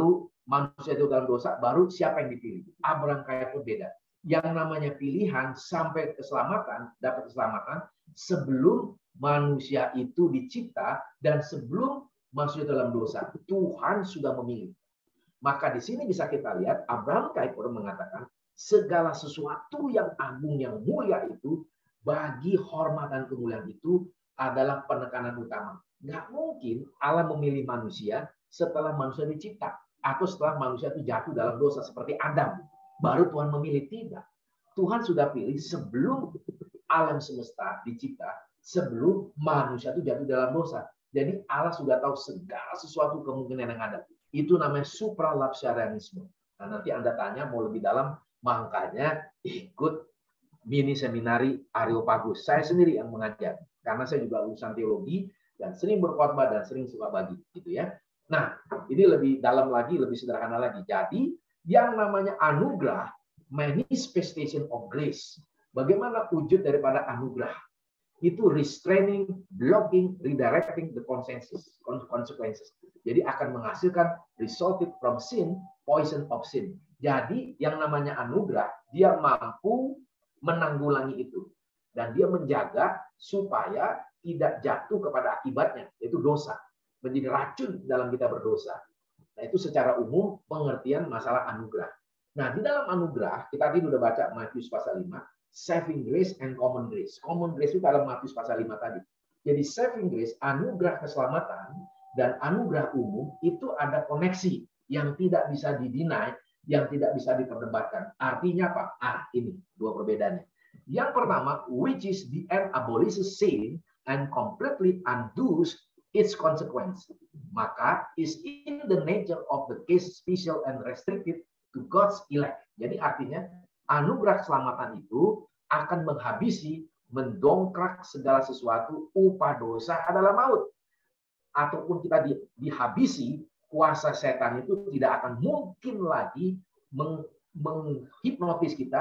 manusia itu dalam dosa, baru siapa yang dipilih? Abraham kaya pun beda. Yang namanya pilihan sampai keselamatan, dapat keselamatan, sebelum manusia itu dicipta dan sebelum manusia dalam dosa, Tuhan sudah memilih. Maka di sini bisa kita lihat Abraham Kuyper mengatakan segala sesuatu yang agung, yang mulia itu, bagi hormat dan kemuliaan itu adalah penekanan utama. Nggak mungkin Allah memilih manusia setelah manusia dicipta atau setelah manusia itu jatuh dalam dosa seperti Adam. Baru Tuhan memilih, tidak. Tuhan sudah pilih sebelum alam semesta dicipta, sebelum manusia itu jatuh dalam dosa. Jadi Allah sudah tahu segala sesuatu kemungkinan yang ada. Itu namanya supralapsarianisme. Nah, nanti Anda tanya mau lebih dalam, makanya ikut mini seminari Areopagus. Saya sendiri yang mengajar, karena saya juga lulusan teologi dan sering berkhotbah dan sering suka bagi, gitu ya. Nah, ini lebih dalam lagi, lebih sederhana lagi. Jadi, yang namanya anugerah, manifestation of grace. Bagaimana wujud daripada anugerah? Itu restraining, blocking, redirecting the consequences. consequences. Jadi akan menghasilkan resulted from sin, poison of sin. Jadi yang namanya anugerah, dia mampu menanggulangi itu. Dan dia menjaga supaya tidak jatuh kepada akibatnya, yaitu dosa. Menjadi racun dalam kita berdosa. Nah, itu secara umum pengertian masalah anugerah. Nah, di dalam anugerah, kita tadi sudah baca Matius pasal lima, saving grace and common grace. Common grace itu dalam Matius pasal lima tadi. Jadi saving grace, anugerah keselamatan, dan anugerah umum, itu ada koneksi yang tidak bisa didinai, yang tidak bisa diperdebatkan. Artinya apa? Ah, ini dua perbedaannya. Yang pertama, which is the end abolishes sin and completely undoes its consequence. Maka is in the nature of the case special and restricted to God's elect. Jadi artinya anugerah keselamatan itu akan menghabisi, mendongkrak segala sesuatu, upah dosa adalah maut. Ataupun kita di, dihabisi, kuasa setan itu tidak akan mungkin lagi meng, menghipnotis kita,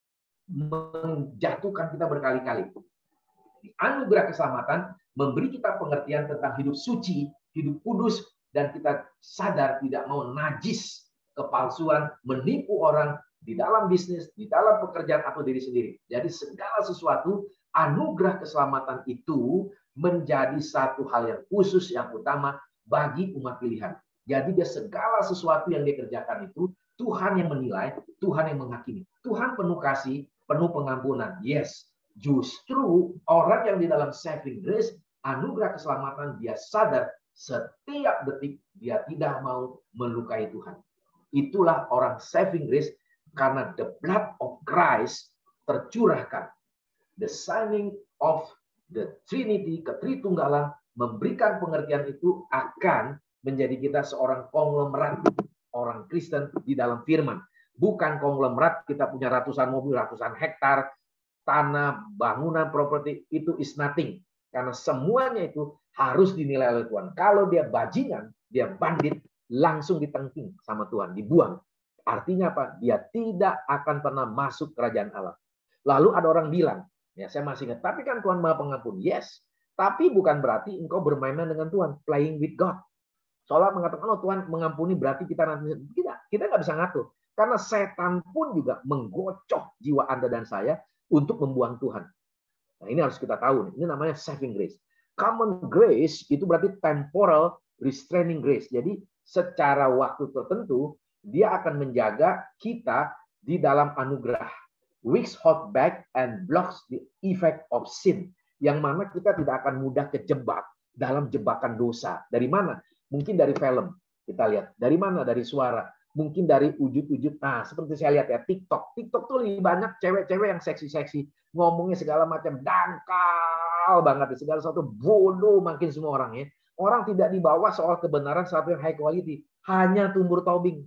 menjatuhkan kita berkali-kali. Anugerah keselamatan memberi kita pengertian tentang hidup suci, hidup kudus, dan kita sadar tidak mau najis, kepalsuan, menipu orang di dalam bisnis, di dalam pekerjaan atau diri sendiri. Jadi segala sesuatu, anugerah keselamatan itu menjadi satu hal yang khusus, yang utama bagi umat pilihan. Jadi dia segala sesuatu yang dia kerjakan itu, Tuhan yang menilai, Tuhan yang menghakimi. Tuhan penuh kasih, penuh pengampunan. Yes, justru orang yang di dalam saving grace, anugerah keselamatan, dia sadar setiap detik dia tidak mau melukai Tuhan. Itulah orang saving grace, karena the blood of Christ tercurahkan. The signing of the Trinity, ketritunggalan, memberikan pengertian itu akan menjadi kita seorang konglomerat orang Kristen di dalam firman. Bukan konglomerat kita punya ratusan mobil, ratusan hektar, tanah, bangunan, properti, itu is nothing. Karena semuanya itu harus dinilai oleh Tuhan. Kalau dia bajingan, dia bandit, langsung ditengking sama Tuhan, dibuang. Artinya apa? Dia tidak akan pernah masuk kerajaan Allah. Lalu ada orang bilang, ya saya masih ingat, tapi kan Tuhan Maha Pengampun. Yes, tapi bukan berarti engkau bermain-main dengan Tuhan, playing with God. Seolah mengatakan, oh Tuhan mengampuni berarti kita nanti tidak, kita nggak bisa ngatur. Karena setan pun juga menggocok jiwa Anda dan saya untuk membuang Tuhan. Nah, ini harus kita tahu. Ini namanya saving grace. Common grace itu berarti temporal restraining grace. Jadi secara waktu tertentu dia akan menjaga kita di dalam anugerah. Which hold back and blocks the effect of sin. Yang mana kita tidak akan mudah kejebak dalam jebakan dosa. Dari mana? Mungkin dari film. Kita lihat. Dari mana? Dari suara. Mungkin dari wujud-wujud. Nah, seperti saya lihat ya, TikTok. TikTok tuh lebih banyak cewek-cewek yang seksi-seksi. Ngomongnya segala macam. Dangkal banget. Segala sesuatu bodoh makin semua orang ya. Orang tidak dibawa soal kebenaran satu yang high quality. Hanya tumbur tobing.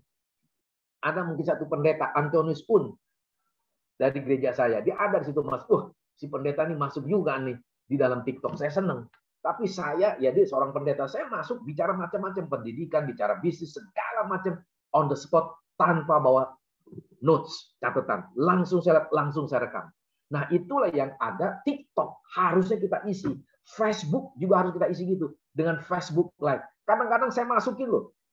Ada mungkin satu pendeta, Antonius pun. Dari gereja saya. Dia ada di situ, Mas. Uh, si pendeta ini masuk juga nih di dalam TikTok. Saya senang. Tapi saya, ya dia seorang pendeta. Saya masuk bicara macam-macam. Pendidikan, bicara bisnis, segala macam. On the spot, tanpa bawa notes, catatan. Langsung saya langsung saya rekam. Nah, itulah yang ada. TikTok harusnya kita isi. Facebook juga harus kita isi gitu. Dengan Facebook Live. Kadang-kadang saya masukin loh.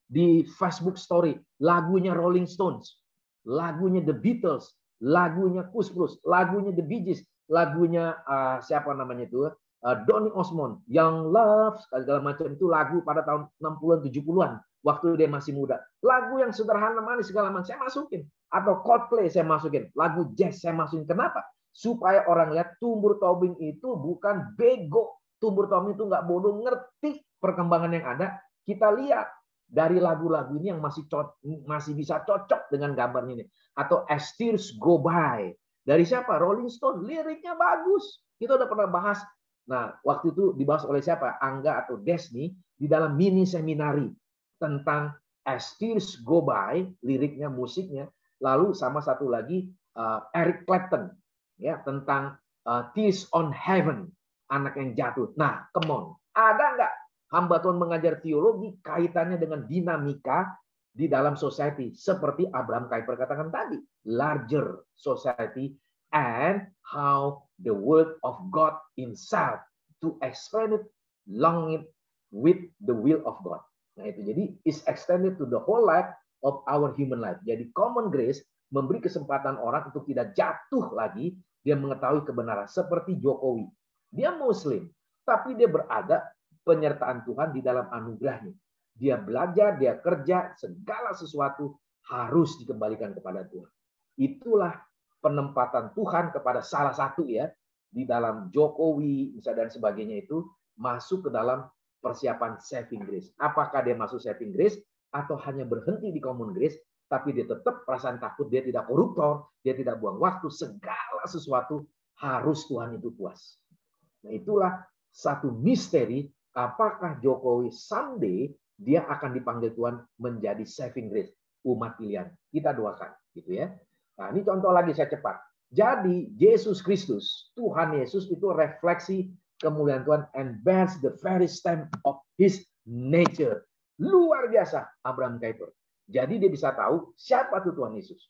di Facebook story, lagunya Rolling Stones, lagunya The Beatles, lagunya Kus Plus, lagunya The Bee Gees, lagunya uh, siapa namanya itu, uh, Donny Osmond, Young Love, segala macam itu lagu pada tahun enam puluhan tujuh puluhan waktu dia masih muda. Lagu yang sederhana manis segala macam saya masukin, atau Coldplay saya masukin, lagu jazz saya masukin. Kenapa? Supaya orang lihat Tumbur Tobing itu bukan bego, Tumbur Tobing itu nggak bodoh, ngerti perkembangan yang ada. Kita lihat dari lagu-lagu ini yang masih masih bisa cocok dengan gambar ini. Atau As Tears Go By. Dari siapa? Rolling Stone. Liriknya bagus. Kita udah pernah bahas. Nah, waktu itu dibahas oleh siapa? Angga atau Desni di dalam mini seminari tentang As Tears Go By, liriknya, musiknya. Lalu sama satu lagi uh, Eric Clapton, ya, tentang uh, Tears on Heaven, anak yang jatuh. Nah, come on. Ada nggak hamba Tuhan mengajar teologi kaitannya dengan dinamika di dalam society seperti Abraham Kuyper katakan tadi, larger society and how the word of God himself to expand it, long it with the will of God. Nah itu jadi is extended to the whole life of our human life. Jadi common grace memberi kesempatan orang untuk tidak jatuh lagi, dia mengetahui kebenaran seperti Jokowi. Dia Muslim, tapi dia berada penyertaan Tuhan di dalam anugerahnya. Dia belajar, dia kerja, segala sesuatu harus dikembalikan kepada Tuhan. Itulah penempatan Tuhan kepada salah satu ya di dalam Jokowi misalnya dan sebagainya itu masuk ke dalam persiapan saving grace. Apakah dia masuk saving grace atau hanya berhenti di common grace, tapi dia tetap perasaan takut, dia tidak koruptor, dia tidak buang waktu, segala sesuatu harus Tuhan itu puas. Nah itulah satu misteri. Apakah Jokowi someday dia akan dipanggil Tuhan menjadi saving grace umat pilihan? Kita doakan, gitu ya. Nah, ini contoh lagi saya cepat. Jadi Yesus Kristus, Tuhan Yesus itu refleksi kemuliaan Tuhan and bears the very stamp of His nature. Luar biasa Abraham Kuyper. Jadi dia bisa tahu siapa itu Tuhan Yesus.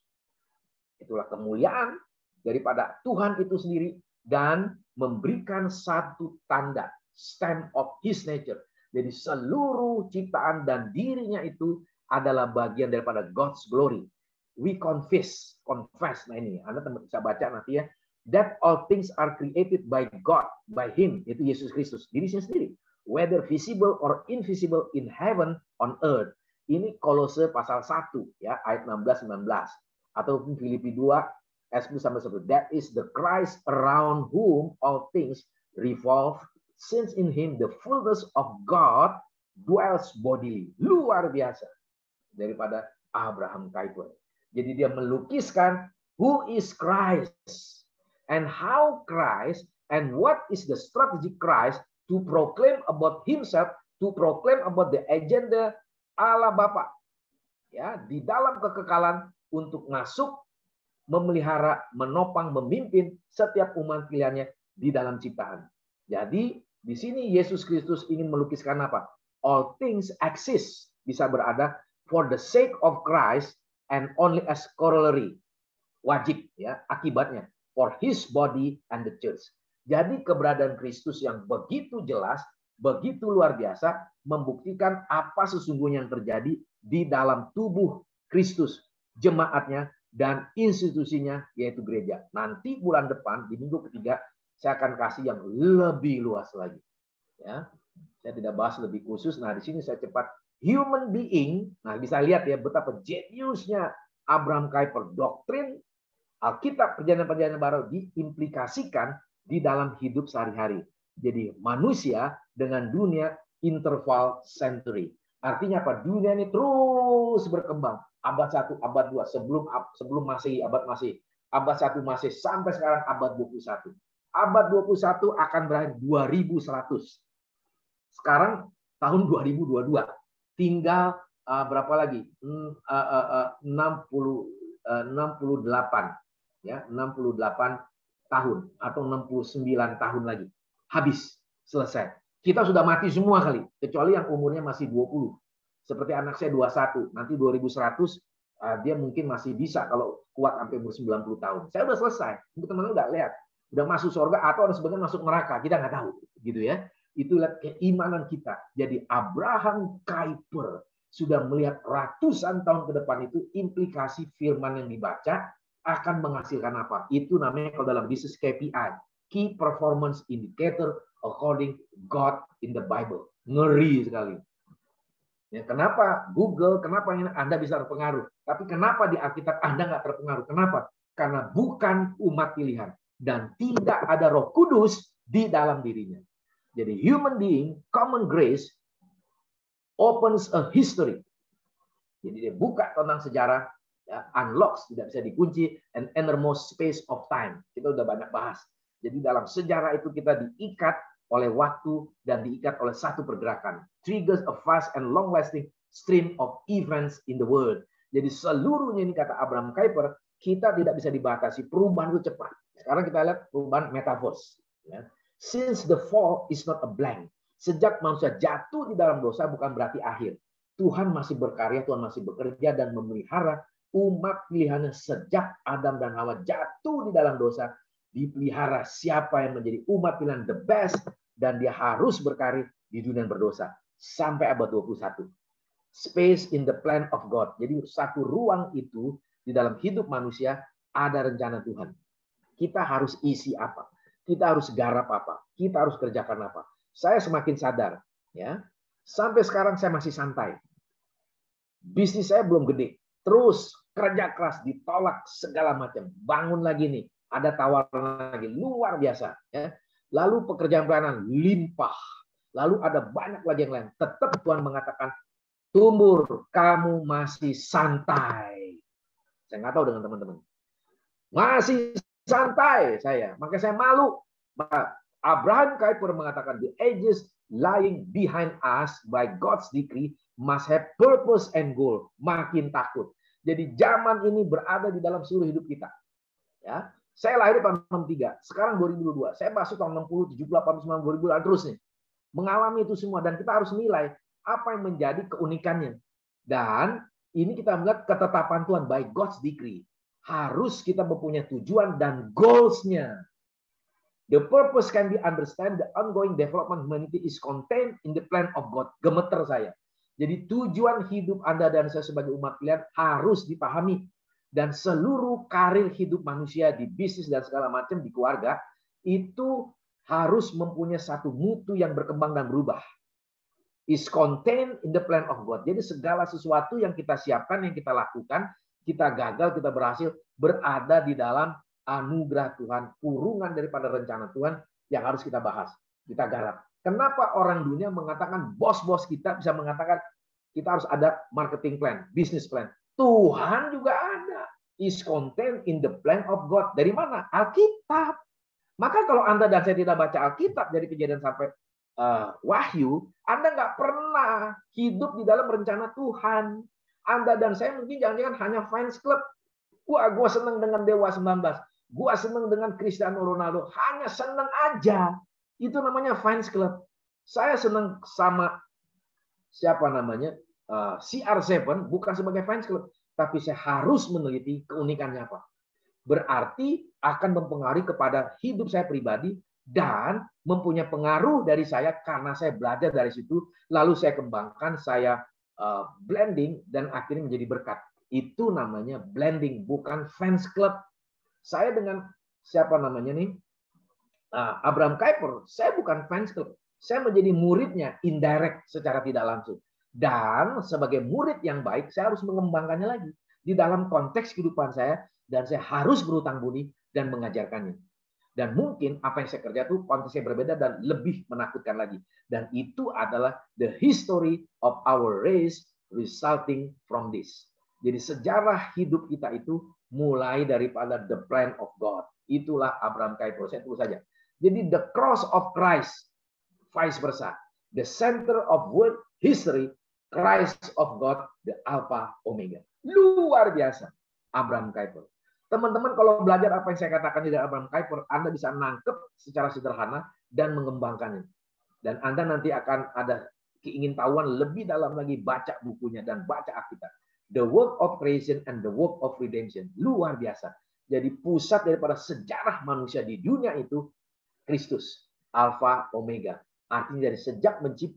Itulah kemuliaan daripada Tuhan itu sendiri dan memberikan satu tanda. Stamp of His nature. Jadi seluruh ciptaan dan dirinya itu adalah bagian daripada God's glory. We confess, confess. Nah ini, Anda bisa baca nanti ya. That all things are created by God, by Him. Itu Yesus Kristus, dirinya sendiri. Whether visible or invisible in heaven, on earth. Ini Kolose pasal satu, ya ayat enam belas sembilan belas. Ataupun Filipi dua, ayat sepuluh sampai sebelas. That is the Christ around whom all things revolve. Since in him the fullness of God dwells bodily. Luar biasa daripada Abraham Kuyper. Jadi dia melukiskan who is Christ and how Christ and what is the strategy Christ to proclaim about himself, to proclaim about the agenda Allah Bapa. Ya, di dalam kekekalan untuk masuk memelihara, menopang, memimpin setiap umat pilihannya di dalam ciptaan. Jadi di sini Yesus Kristus ingin melukiskan apa? All things exist, bisa berada for the sake of Christ and only as corollary. Wajib ya, akibatnya for his body and the church. Jadi keberadaan Kristus yang begitu jelas, begitu luar biasa membuktikan apa sesungguhnya yang terjadi di dalam tubuh Kristus, jemaatnya dan institusinya yaitu gereja. Nanti bulan depan di minggu ketiga saya akan kasih yang lebih luas lagi. Ya, saya tidak bahas lebih khusus. Nah, di sini saya cepat human being. Nah, bisa lihat ya betapa jeniusnya Abraham Kuyper. Doktrin Alkitab Perjanjian-Perjanjian Baru diimplikasikan di dalam hidup sehari-hari. Jadi manusia dengan dunia interval century. Artinya apa? Dunia ini terus berkembang. Abad satu, abad dua, sebelum sebelum Masehi, abad Masehi. Abad satu Masehi sampai sekarang abad dua puluh satu. Abad dua puluh satu akan berakhir dua ribu seratus. Sekarang tahun dua ribu dua puluh dua. Tinggal uh, berapa lagi? Hmm, uh, uh, uh, enam puluh, uh, enam puluh delapan. Ya, enam puluh delapan tahun atau enam puluh sembilan tahun lagi. Habis, selesai. Kita sudah mati semua kali, kecuali yang umurnya masih dua puluh. Seperti anak saya dua puluh satu, nanti dua ribu seratus uh, dia mungkin masih bisa kalau kuat sampai umur sembilan puluh tahun. Saya udah selesai. Teman-teman udah lihat. Udah masuk surga atau ada sebenarnya masuk neraka, kita nggak tahu, gitu ya. Itulah keimanan kita. Jadi Abraham Kuyper sudah melihat ratusan tahun ke depan itu implikasi firman yang dibaca akan menghasilkan apa. Itu namanya kalau dalam bisnis K P I. Key Performance Indicator according God in the Bible. Ngeri sekali. Ya, kenapa Google, kenapa Anda bisa terpengaruh? Tapi kenapa di Alkitab Anda nggak terpengaruh? Kenapa? Karena bukan umat pilihan. Dan tidak ada Roh Kudus di dalam dirinya. Jadi human being, common grace, opens a history. Jadi dia buka tentang sejarah, ya, unlocks, tidak bisa dikunci, and innermost space of time. Kita udah banyak bahas. Jadi dalam sejarah itu kita diikat oleh waktu dan diikat oleh satu pergerakan. Triggers a fast and long-lasting stream of events in the world. Jadi seluruhnya ini kata Abraham Kuyper, kita tidak bisa dibatasi. Perubahan itu cepat. Sekarang kita lihat perubahan metaverse. Ya. Since the fall is not a blank. Sejak manusia jatuh di dalam dosa bukan berarti akhir. Tuhan masih berkarya, Tuhan masih bekerja dan memelihara umat pilihannya sejak Adam dan Hawa jatuh di dalam dosa. Dipelihara siapa yang menjadi umat pilihan the best dan dia harus berkarir di dunia yang berdosa sampai abad dua puluh satu. Space in the plan of God. Jadi satu ruang itu di dalam hidup manusia ada rencana Tuhan. Kita harus isi apa? Kita harus garap apa? Kita harus kerjakan apa? Saya semakin sadar, ya. Sampai sekarang saya masih santai. Bisnis saya belum gede. Terus kerja keras ditolak segala macam. Bangun lagi nih. Ada tawaran lagi luar biasa, ya. Lalu pekerjaan pelayanan limpah. Lalu ada banyak lagi yang lain. Tetap Tuhan mengatakan, Tumur, kamu masih santai. Saya nggak tahu dengan teman-teman. Masih santai saya. Maka saya malu. Maka Abraham Kuyper mengatakan, the ages lying behind us by God's decree must have purpose and goal. Makin takut. Jadi zaman ini berada di dalam seluruh hidup kita. Ya. Saya lahir tahun enam puluh tiga, sekarang dua ribu dua puluh dua. Saya masuk tahun enam puluh, tujuh puluh, delapan puluh sembilan, dua ribu dan terus nih. Mengalami itu semua dan kita harus nilai apa yang menjadi keunikannya. Dan ini kita melihat ketetapan Tuhan by God's decree. Harus kita mempunyai tujuan dan goals-nya. The purpose can be understand, the ongoing development humanity is contained in the plan of God. Gemeter saya. Jadi tujuan hidup Anda dan saya sebagai umat pilihan harus dipahami. Dan seluruh karir hidup manusia di bisnis dan segala macam di keluarga itu harus mempunyai satu mutu yang berkembang dan berubah. Is contained in the plan of God. Jadi segala sesuatu yang kita siapkan, yang kita lakukan, kita gagal, kita berhasil, berada di dalam anugerah Tuhan, kurungan daripada rencana Tuhan yang harus kita bahas, kita garap. Kenapa orang dunia mengatakan, bos-bos kita bisa mengatakan, kita harus ada marketing plan, business plan. Tuhan juga ada. Is contained in the plan of God. Dari mana? Alkitab. Maka kalau Anda dan saya tidak baca Alkitab dari Kejadian sampai uh, Wahyu, Anda nggak pernah hidup di dalam rencana Tuhan. Anda dan saya mungkin jangan-jangan hanya fans club. Wah, gue seneng dengan Dewa sembilan belas. Gue seneng dengan Cristiano Ronaldo. Hanya seneng aja. Itu namanya fans club. Saya seneng sama siapa namanya? Uh, C R tujuh bukan sebagai fans club, tapi saya harus meneliti keunikannya apa. Berarti akan mempengaruhi kepada hidup saya pribadi dan mempunyai pengaruh dari saya karena saya belajar dari situ, lalu saya kembangkan, saya uh, blending dan akhirnya menjadi berkat. Itu namanya blending, bukan fans club. Saya dengan siapa namanya nih? Uh, Abraham Kuyper, saya bukan fans club. Saya menjadi muridnya indirect secara tidak langsung. Dan sebagai murid yang baik, saya harus mengembangkannya lagi di dalam konteks kehidupan saya, dan saya harus berutang budi dan mengajarkannya. Dan mungkin apa yang saya kerja itu konteksnya berbeda dan lebih menakutkan lagi. Dan itu adalah the history of our race resulting from this. Jadi sejarah hidup kita itu mulai daripada the plan of God. Itulah Abraham Kuyper. Saya tulis saja. Jadi the cross of Christ, vice versa. The center of world history, Christ of God, the Alpha Omega. Luar biasa. Abraham Kuyper. Teman-teman kalau belajar apa yang saya katakan di dalam Abraham Kuyper, Anda bisa nangkep secara sederhana dan mengembangkannya. Dan Anda nanti akan ada keingintahuan lebih dalam lagi baca bukunya dan baca Alkitab. The work of creation and the work of redemption. Luar biasa. Jadi pusat daripada sejarah manusia di dunia itu Kristus, Alpha Omega. Artinya dari sejak mencipta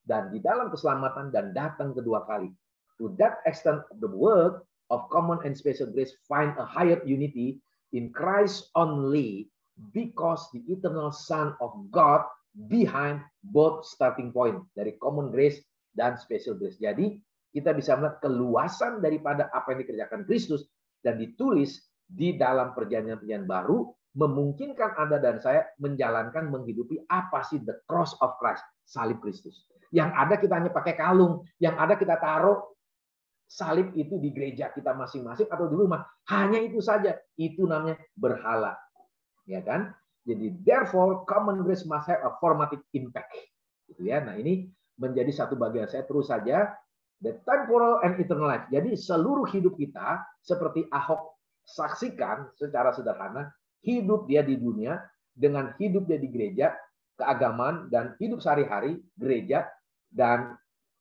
dan di dalam keselamatan dan datang kedua kali. To that extent, the work of common and special grace find a higher unity in Christ only because the eternal Son of God behind both starting point dari common grace dan special grace. Jadi kita bisa melihat keluasan daripada apa yang dikerjakan Kristus dan ditulis di dalam perjanjian-perjanjian baru memungkinkan Anda dan saya menjalankan, menghidupi apa sih the cross of Christ, salib Kristus. Yang ada kita hanya pakai kalung, yang ada kita taruh salib itu di gereja kita masing-masing atau di rumah. Hanya itu saja. Itu namanya berhala. Ya kan? Jadi therefore common grace must have a formative impact. Gitu ya. Nah, ini menjadi satu bagian saya terus saja the temporal and eternal life. Jadi seluruh hidup kita seperti Ahok saksikan secara sederhana, hidup dia di dunia dengan hidup dia di gereja, keagamaan dan hidup sehari-hari gereja dan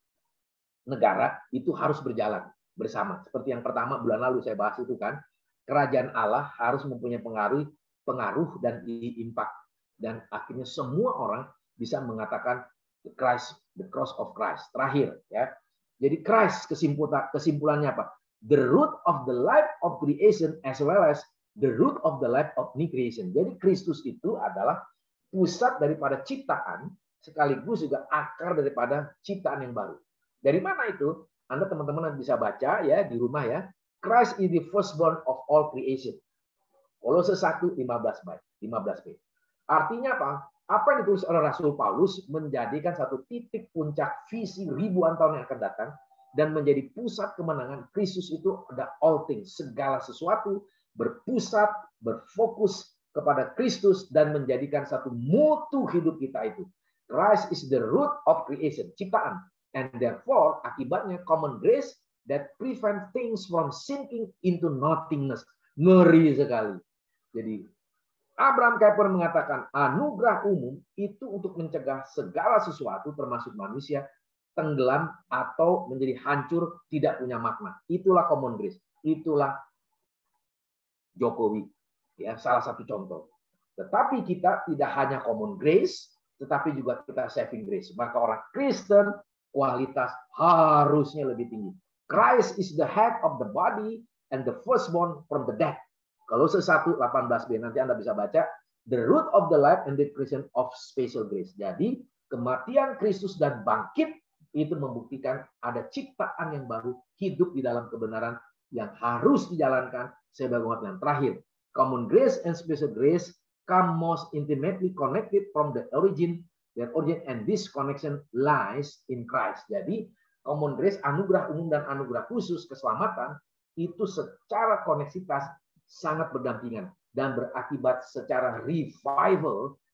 negara itu harus berjalan bersama. Seperti yang pertama bulan lalu saya bahas itu kan, kerajaan Allah harus mempunyai pengaruh pengaruh dan impact, dan akhirnya semua orang bisa mengatakan the Christ, the cross of Christ. Terakhir ya. Jadi Christ kesimpulan kesimpulannya apa? The root of the life of creation as well as the root of the life of new creation. Jadi Kristus itu adalah pusat daripada ciptaan sekaligus juga akar daripada ciptaan yang baru. Dari mana itu? Anda teman-teman bisa baca ya di rumah ya. Christ is the firstborn of all creation. Kolose satu lima belas b. Artinya apa? Apa yang ditulis oleh Rasul Paulus menjadikan satu titik puncak visi ribuan tahun yang akan datang dan menjadi pusat kemenangan. Kristus itu ada all things, segala sesuatu berpusat, berfokus kepada Kristus dan menjadikan satu mutu hidup kita itu. Christ is the root of creation, ciptaan. And therefore, akibatnya common grace that prevent things from sinking into nothingness. Ngeri sekali. Jadi Abraham Kuyper mengatakan anugerah umum itu untuk mencegah segala sesuatu termasuk manusia tenggelam atau menjadi hancur, tidak punya makna. Itulah common grace. Itulah Jokowi. Ya, salah satu contoh. Tetapi kita tidak hanya common grace, tetapi juga kita saving grace. Maka orang Kristen kualitas harusnya lebih tinggi. Christ is the head of the body and the firstborn from the dead. Kolose satu delapan belas b nanti Anda bisa baca the root of the life and the creation of special grace. Jadi kematian Kristus dan bangkit itu membuktikan ada ciptaan yang baru hidup di dalam kebenaran yang harus dijalankan sebagai umat yang terakhir. Common grace and special grace come most intimately connected from the origin, their origin, and this connection lies in Christ. Jadi common grace, anugerah umum dan anugerah khusus keselamatan itu secara koneksitas sangat berdampingan dan berakibat secara revival